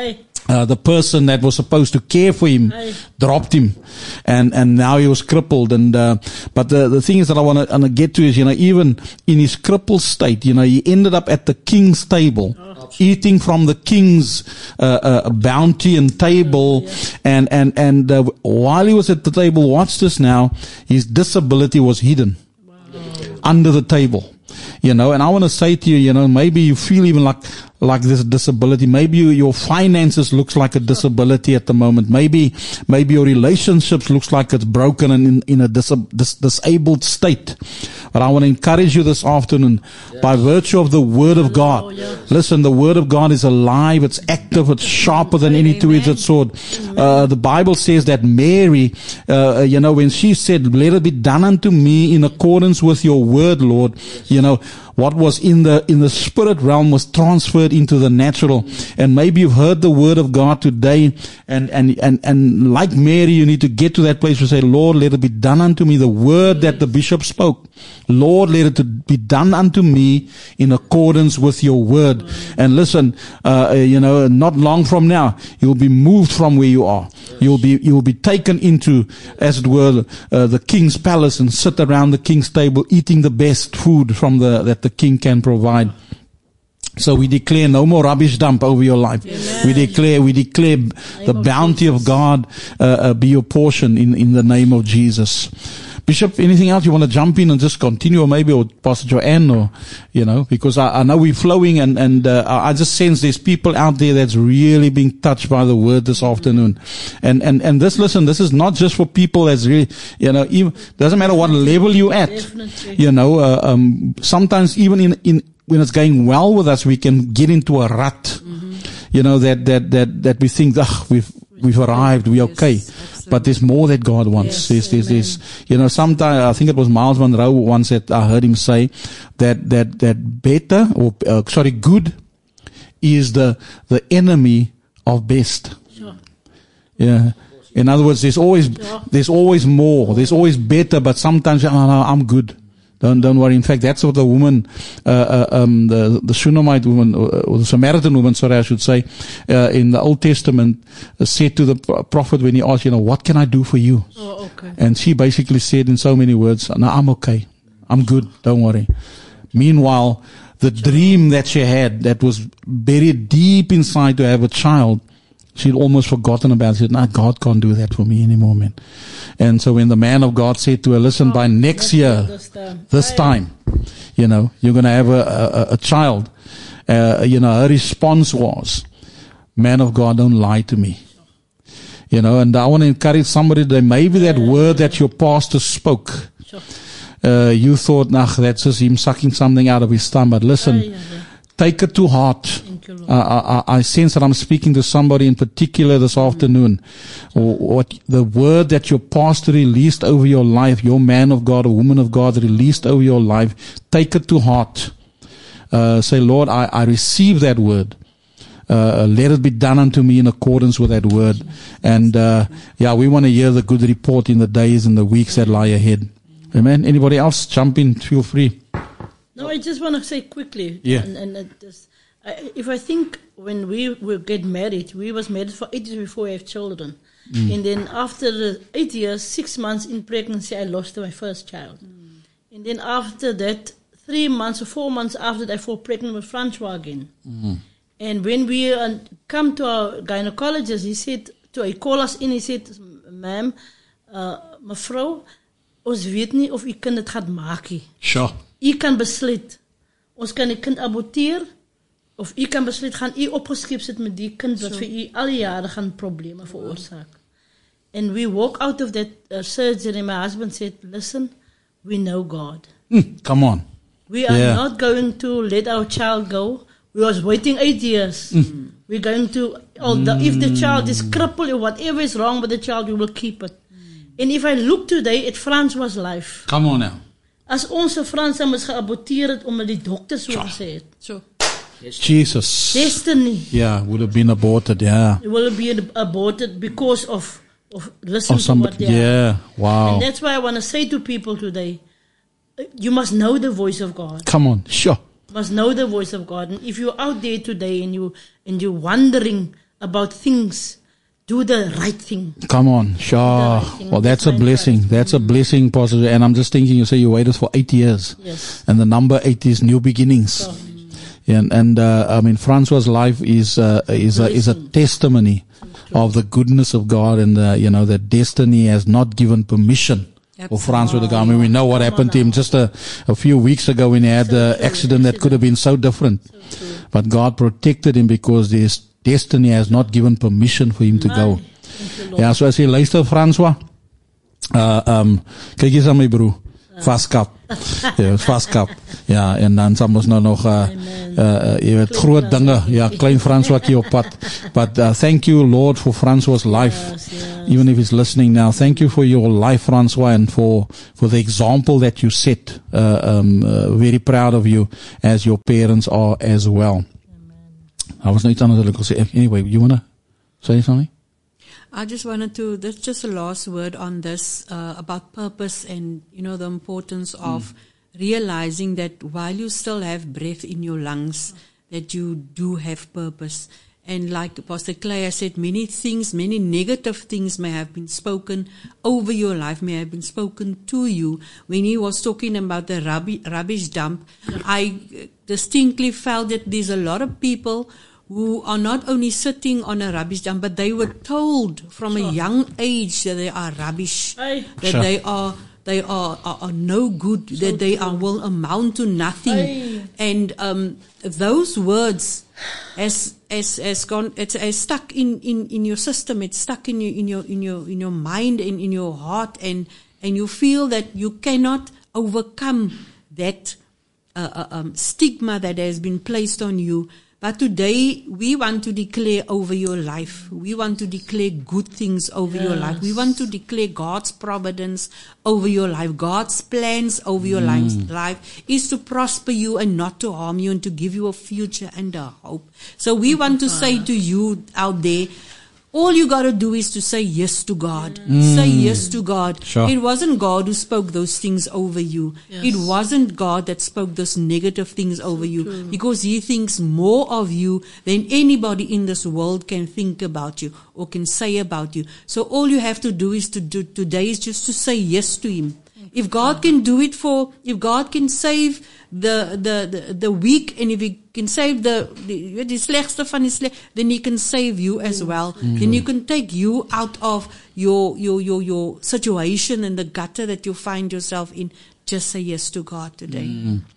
Uh, the person that was supposed to care for him Aye. dropped him, and and now he was crippled. And uh, but the the thing is that I want to get to is, you know, even in his crippled state, you know, he ended up at the king's table, oh. eating from the king's uh, uh, bounty and table, yeah. and and and uh, while he was at the table, watch this now, his disability was hidden wow. under the table. You know, and I want to say to you, you know, maybe you feel even like, like this disability. Maybe you, your finances looks like a disability at the moment. Maybe, maybe your relationships looks like it's broken and in, in a dis, dis, disabled state. But I want to encourage you this afternoon, yes. by virtue of the Word of God. Oh, yes. Listen, the Word of God is alive, it's active, it's sharper than any two-edged sword. Uh, the Bible says that Mary, uh, you know, when she said, let it be done unto me in accordance with your word, Lord, yes. you know, what was in the in the spirit realm was transferred into the natural. And maybe you've heard the word of God today, and and and and like Mary, you need to get to that place where you say, Lord, let it be done unto me, the word that the bishop spoke. Lord, let it be done unto me in accordance with your word. And listen, uh, you know, not long from now, you'll be moved from where you are. You'll be you'll be taken into, as it were, uh, the king's palace and sit around the king's table, eating the best food from the that the king can provide. So we declare no more rubbish dump over your life. Amen. We declare, we declare the bounty of God uh, uh, be your portion in in the name of Jesus. Bishop, anything else you want to jump in and just continue, or maybe, or Pastor Joanne, or, you know, because I, I know we're flowing, and, and, uh, I just sense there's people out there that's really being touched by the word this afternoon. And, and, and this, listen, this is not just for people that's really, you know, even, doesn't matter what level you're at. Definitely. You know, uh, um, sometimes even in, in, when it's going well with us, we can get into a rut. Mm-hmm. You know, that, that, that, that we think, ah, we've, we've arrived, we're okay. Yes. But there's more that God wants. Yes, there's, there's, there's, you know, sometimes, I think it was Miles Monroe once that I heard him say that, that, that better, or, uh, sorry, good is the, the enemy of best. Sure. Yeah. In other words, there's always, sure. there's always more. There's always better, but sometimes, oh, no, I'm good. Don't, don't worry. In fact, that's what the woman, uh, uh, um, the, the Shunammite woman, or the Samaritan woman, sorry, I should say, uh, in the Old Testament, uh, said to the prophet when he asked, you know, what can I do for you? Oh, okay. And she basically said in so many words, no, I'm okay. I'm good. Don't worry. Meanwhile, the dream that she had, that was buried deep inside to have a child, she'd almost forgotten about it. She said, no, God can't do that for me anymore, man. And so when the man of God said to her, listen, oh, by next year, this time, this time, You know, you're going to have a, a, a child. Uh, you know, her response was, man of God, don't lie to me. You know, and I want to encourage somebody that maybe that word that your pastor spoke, uh, you thought, nah, that's just him sucking something out of his thumb. But listen, take it to heart. Uh, I, I sense that I'm speaking to somebody in particular this afternoon. What the word that your pastor released over your life, your man of God or woman of God released over your life, take it to heart. Uh, say, Lord, I, I receive that word. Uh, let it be done unto me in accordance with that word. And, uh, yeah, we want to hear the good report in the days and the weeks that lie ahead. Amen. Anybody else? Jump in. Feel free. No, I just want to say quickly. Yeah. And, and it just, I, if I think when we will get married, we was married for eight years before we have children. Mm. And then after the eight years, six months in pregnancy, I lost my first child. Mm. And then after that, three months or four months after that, I fall pregnant with Francois again. Mm. And when we uh, come to our gynecologist, he said, to he called us in, he said, ma'am, uh, mevrou, ons weet nie of u kind het gaat maak nie. Sure. U kan besluit, ons kan die kind aborteer, of u kan besluit, gaan u opgeskep sit met die kind, wat vir u al die jare gaan probleme veroorsaak. And we walk out of that uh, surgery, my husband said, listen, we know God. Mm, come on. We are yeah. not going to let our child go. We was waiting eight years. Mm. We're going to, although mm. if the child is crippled or whatever is wrong with the child, we will keep it. Mm. And if I look today at Francois' life. Come on now. As onze Frans is geaborteerd het omdat die dokter so gesê het. So. Jesus. Destiny. Yeah, would have been aborted, yeah. It will have been aborted because of, of listening some, to what they yeah, are. wow. And that's why I want to say to people today, you must know the voice of God. Come on, sure. Must know the voice of God. And if you're out there today and you and you're wondering about things, do the right thing. Come on, sure. Right well, that's a blessing. That's a blessing, Pastor. And I'm just thinking, you say you waited for eight years. Yes. And the number eight is new beginnings. Oh. And, and uh, I mean, Francois' life is uh, is a, is a testimony of the goodness of God, and the, you know, that destiny has not given permission. Or Francois to go. I mean, we know what happened to him just a, a few weeks ago when he had the accident that could have been so different. But God protected him because his destiny has not given permission for him to go. Ja, so as jy luister, Francois, uh, um, kyk eens aan my broer, vaskap. Ja, vaskap. Ja, en dan sal ons nou nog, uh, uh, jy weet, groot dinge, ja, klein Francois hier op pad. But uh, thank you, Lord, for Francois' life. Yes, yes. Even if he's listening now, thank you for your life, Francois, and for, for the example that you set. Uh, um, uh, very proud of you, as your parents are as well. Amen. I was not going to say, anyway, you want to say something? I just wanted to, that's just a last word on this, uh, about purpose and, you know, the importance of mm. realizing that while you still have breath in your lungs, that you do have purpose. And like Pastor Clay said, many things, many negative things may have been spoken over your life, may have been spoken to you. When he was talking about the rubbish, rubbish dump, I distinctly felt that there's a lot of people who are not only sitting on a rubbish dump, but they were told from sure. a young age that they are rubbish, Aye. that sure. they are they are, are, are no good, so that they are, will amount to nothing. Aye. And um, those words has has has gone, it's has stuck in, in, in your system, it's stuck in your in your in your in your mind and in your heart, and and you feel that you cannot overcome that uh, uh, um, stigma that has been placed on you. But today, we want to declare over your life. We want to declare good things over yes. your life. We want to declare God's providence over your life. God's plans over your mm. life is to prosper you and not to harm you, and to give you a future and a hope. So we Thank want to Father. say to you out there, all you got to do is to say yes to God. Mm. Say yes to God. Sure. It wasn't God who spoke those things over you. Yes. It wasn't God that spoke those negative things so over you. True. Because He thinks more of you than anybody in this world can think about you or can say about you. So all you have to do is to do today is just to say yes to Him. If God can do it for, if God can save the, the, the, the weak, and if He can save the, the, the slechtste van die slecht, then He can save you as well. Mm-hmm. Then He can take you out of your, your, your, your situation and the gutter that you find yourself in. Just say yes to God today. Mm.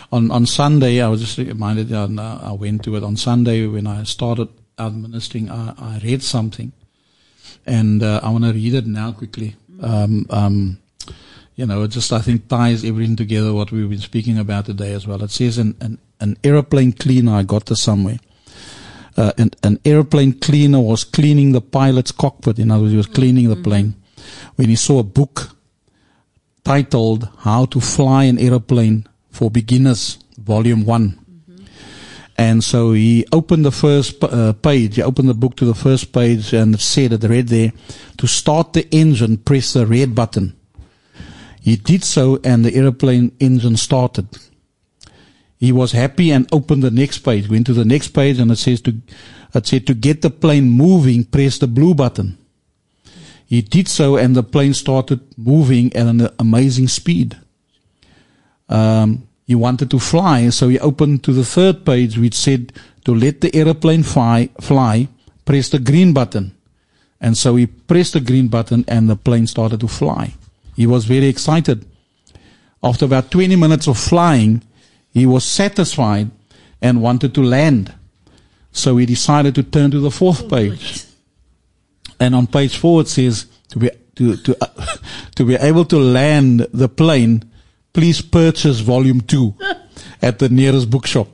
on, on Sunday, I was just reminded, and uh, I went to it on Sunday when I started out ministering, I, I read something. And uh, I want to read it now quickly. Um, um, you know, it just, I think, ties everything together what we've been speaking about today as well. It says an, an, an aeroplane cleaner, I got this somewhere. Uh, an, an airplane cleaner was cleaning the pilot's cockpit. In other words, he was cleaning the plane when he saw a book titled How to Fly an Aeroplane for Beginners, Volume one. And so he opened the first uh, page, he opened the book to the first page, and it said, it read there, to start the engine, press the red button. He did so, and the aeroplane engine started. He was happy and opened the next page, went to the next page, and it says to, it said to get the plane moving, press the blue button. He did so, and the plane started moving at an amazing speed. Um, he wanted to fly, so he opened to the third page, which said to let the aeroplane fly, fly, press the green button. And so he pressed the green button, and the plane started to fly. He was very excited. After about twenty minutes of flying, he was satisfied and wanted to land. So he decided to turn to the fourth page. And on page four it says, to be, to, to, uh, to be able to land the plane, please purchase volume two at the nearest bookshop.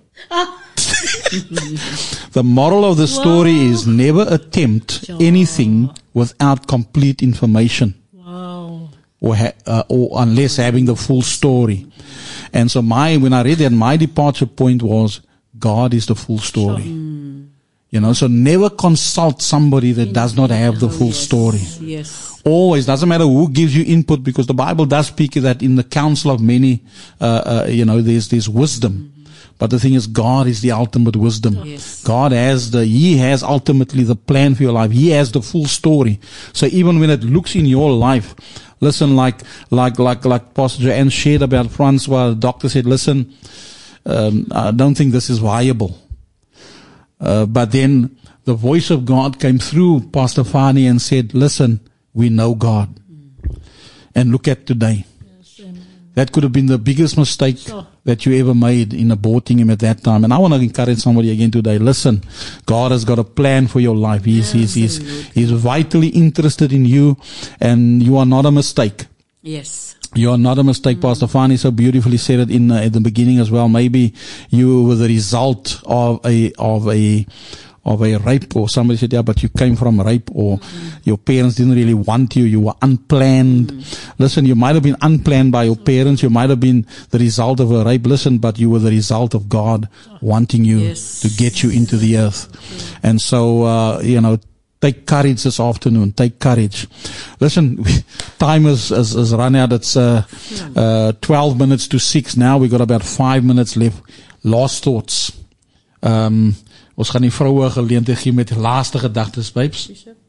The moral of the story wow. is never attempt anything without complete information. Wow. Or, ha- uh, or unless having the full story. And so my, when I read that, my departure point was, God is the full story. Sure. Mm. You know, so never consult somebody that does not have the full yes. story. Yes. Always, doesn't matter who gives you input, because the Bible does speak that in the counsel of many, uh, uh, you know, there's, there's wisdom. Mm-hmm. But the thing is, God is the ultimate wisdom. Yes. God has the, He has ultimately the plan for your life. He has the full story. So even when it looks in your life, listen, like, like, like, like Pastor Joanne shared about Francois, the doctor said, listen, um, I don't think this is viable. Uh, but then the voice of God came through Pastor Fani and said, listen, we know God. Mm. And look at today. Yes, that could have been the biggest mistake sure. that you ever made in aborting him at that time. And I want to encourage somebody again today. Listen, God has got a plan for your life. He's, yes, he's, he's, he's vitally interested in you, and you are not a mistake. Yes. You are not a mistake. Mm. Pastor Fani so beautifully said it in uh, at the beginning as well. Maybe you were the result of a of a of a rape, or somebody said, yeah, but you came from rape, or mm. your parents didn't really want you. You were unplanned. Mm. Listen, you might have been unplanned by your parents. You might have been the result of a rape. Listen, but you were the result of God wanting you yes. to get you into the earth. Okay. And so, uh, you know, take courage this afternoon. Take courage. Listen, time is, is, is run out. It's uh, uh, twelve minutes to six now. We've got about five minutes left. Last thoughts. Um, ons gaan die vroue geleentheid gee met laaste gedagtes, babes.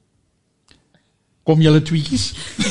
Kom julle tweetjies.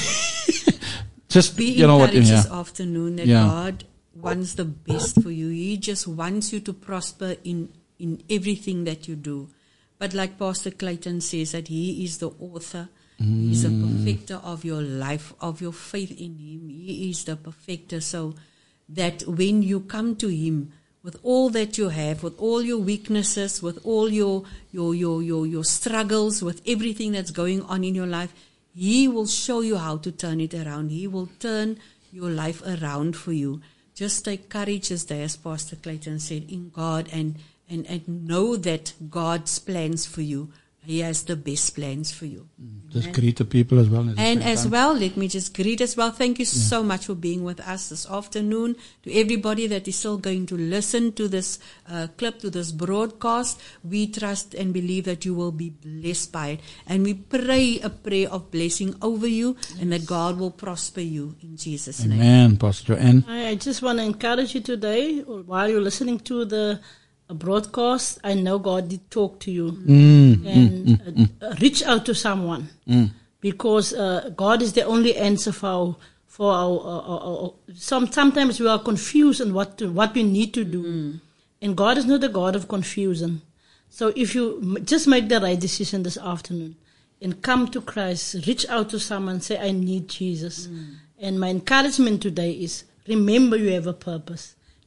Just, be you know what, encouraged yeah. this afternoon that yeah. God wants the best for you. He just wants you to prosper in, in everything that you do. But like Pastor Clayton says, that He is the author, mm. He's the perfecter of your life, of your faith in Him. He is the perfecter. So that when you come to Him with all that you have, with all your weaknesses, with all your your your your, your struggles, with everything that's going on in your life, He will show you how to turn it around. He will turn your life around for you. Just take courage this day, as Pastor Clayton said, in God, and And, and know that God's plans for you, He has the best plans for you. Mm. Just greet the people as well. And as time. well, let me just greet as well. Thank you yeah. so much for being with us this afternoon. To everybody that is still going to listen to this uh, clip, to this broadcast, we trust and believe that you will be blessed by it. And we pray a prayer of blessing over you, yes. and that God will prosper you in Jesus' Amen. name. Amen, Pastor Joanne. I just want to encourage you today, while you're listening to the a broadcast, I know God did talk to you, mm, and mm, mm, uh, reach out to someone, mm. because uh, God is the only answer for our, for our, uh, our, our some, sometimes we are confused on what to, what we need to do, mm. and God is not a God of confusion. So if you m- just make the right decision this afternoon and come to Christ, reach out to someone, say, I need Jesus. Mm. And my encouragement today is, remember you have a purpose.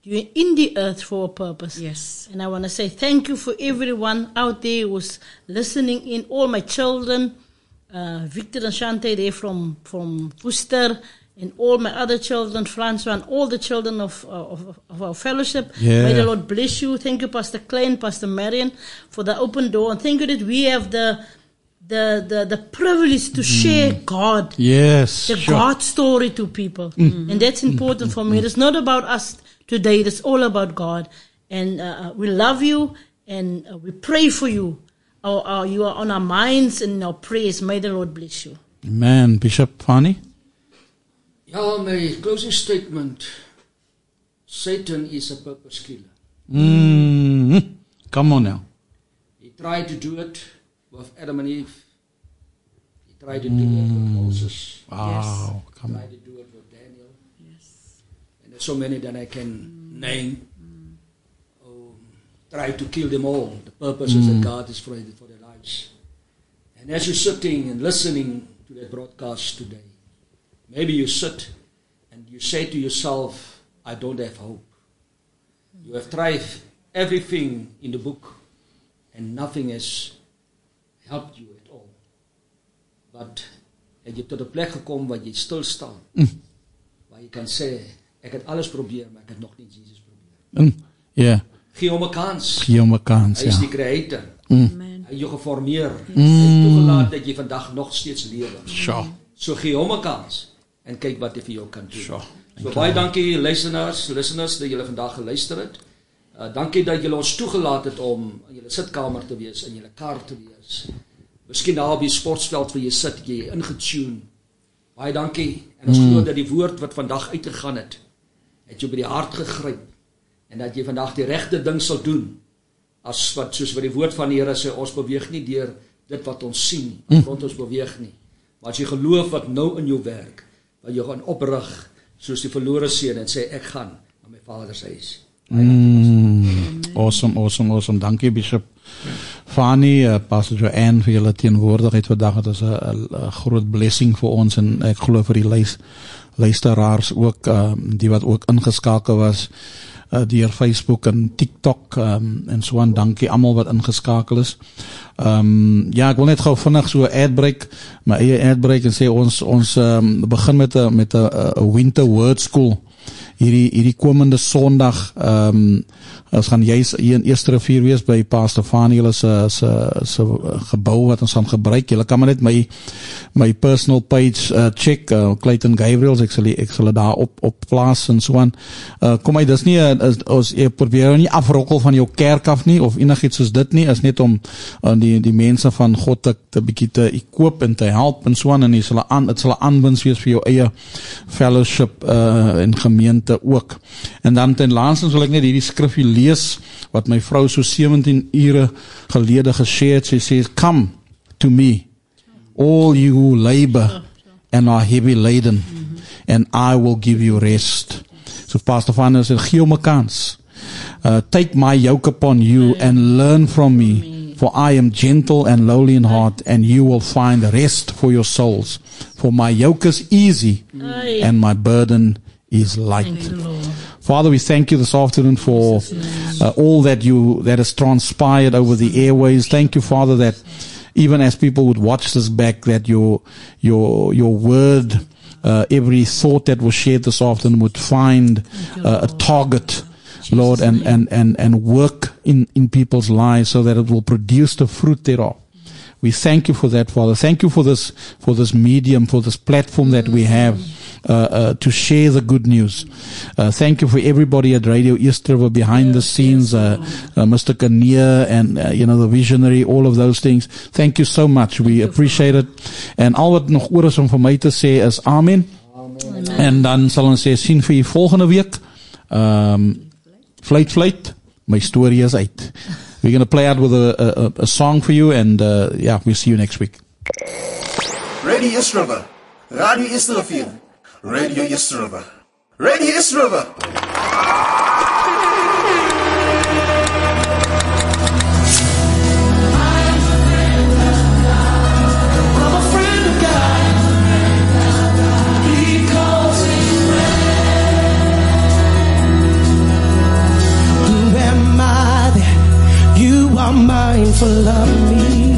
you're in the earth for a purpose. Yes. And I want to say thank you for everyone out there who's listening in, all my children, uh, Victor and Shante there from, from Worcester, and all my other children, Francois, and all the children of, of, of our fellowship. Yeah. May the Lord bless you. Thank you, Pastor Klein, Pastor Marion, for the open door. And thank you that we have the the the, the privilege to share God. Yes. The sure. God story to people. Mm. And that's important for me. It's not about us today. It's all about God. And uh, we love you, and uh, we pray for you. Our, our, you are on our minds and in our prayers. May the Lord bless you. Amen. Bishop Fani? Ja, my closing statement. Satan is a purpose killer. Mm. Come on now. He tried to do it with Adam and Eve. He tried to do it with Moses. Wow, Yes. come He tried on. to do it with Daniel. Yes. And there's so many that I can name. Oh, try to kill them all. The purposes Mm. that God is for, for their lives. And as you're sitting and listening to that broadcast today, maybe you sit and you say to yourself, I don't have hope. You have tried everything in the book and nothing has helped you at all. But het jy tot 'n plek gekom waar jy stil staan. Mm. Waar jy kan sê, ek het alles probeer, maar ek het nog nie Jesus probeer. Mm. Yeah. Gee hom 'n kans. Gee hom 'n kans, Hy is ja. die creator. Mm. Hy het jou geformeer. Mm. Hy het toegelaat dat jy vandag nog steeds lewe. Sure. So gee hom 'n kans en kyk wat hy vir jou kan doen. Sure. So baie dankie luisteraars, listeners dat julle vandag geluister het. Uh, dankie dat julle ons toegelaat het om in julle sitkamer te wees, in julle kar te wees. Miskien daar op die sportveld waar jy sit, jy ingetune. Baie dankie. En ons Mm. glo dat die woord wat vandag uitgegaan het, het jou by die hart gegryp en dat jy vandag die regte ding sal doen. As wat soos wat die woord van die Here sê, ons beweeg nie deur dit wat ons sien, Mm. rond ons beweeg nie. Maar as jy geloof wat nou in jou werk, wat jy gaan oprig soos die verlore seun en sê ek gaan na my Vader se huis. Mm. Awesome, awesome, awesome. Dankie Bishop Fani, uh, Pastor Joanne vir julle teenwoordigheid vandag. Het is 'n groot blessing vir ons en ek glo vir die luis, luisteraars ook, uh, die wat ook ingeskakel was uh, deur Facebook en TikTok um, en so aan. Dankie almal wat ingeskakel is. Um, ja, ek wil net gou vinnig so 'n ad break, my eie ad break en sê ons ons um, begin met 'n met 'n winter word school. Hierdie hierdie komende Sondag, ehm um, ons gaan juis hier in Eerste Rivier wees by Pastor Fani hulle se se se gebou wat ons gaan gebruik. Julle kan maar net my my personal page uh, check, uh, Clayton Gabriels, ek sal ek sal dit daar op op plaas en so aan. Uh, kom hy, dis nie uh, ons ek probeer nie afrokkel van jou kerk af nie of enigiets soos dit nie, is net om uh, die die mense van God te, te bietjie te equip en te help en so aan, en jy sal aan dit sal 'n aanwinst wees vir jou eie fellowship uh, en gemeente ook. En dan ten laaste sal ek net hierdie skrifgie lees wat my vrou so sewentien ure gelede gesê het. Sy sê, come to me, all you who labor and are heavy laden, and I will give you rest. So Pastor Van sê, gee hom 'n kans. Uh, take my yoke upon you and learn from me, for I am gentle and lowly in heart, and you will find rest for your souls. For my yoke is easy and my burden is light. Father, we thank you this afternoon for uh, all that you that has transpired over the airways. Thank you, Father, that even as people would watch this back, that your your your word, uh, every thought that was shared this afternoon would find uh, a target, Lord, and, and, and, and work in, in people's lives so that it will produce the fruit thereof. We thank you for that, Father. Thank you for this for this medium, for this platform that we have uh, uh, to share the good news. Uh, thank you for everybody at Radio East River behind the scenes, uh, uh, Mister Kania and uh, you know the visionary, all of those things. Thank you so much. We appreciate it. En al wat nog oor is om vir my te sê is amen. Amen. En dan sal ons sê sien vir u volgende week. Um, fluit fluit, my story is uit. We're going to play out with a, a, a song for you, and uh, yeah, we'll see you next week. Radio East River, Radio East River, Radio East River, Radio East River. for loving me.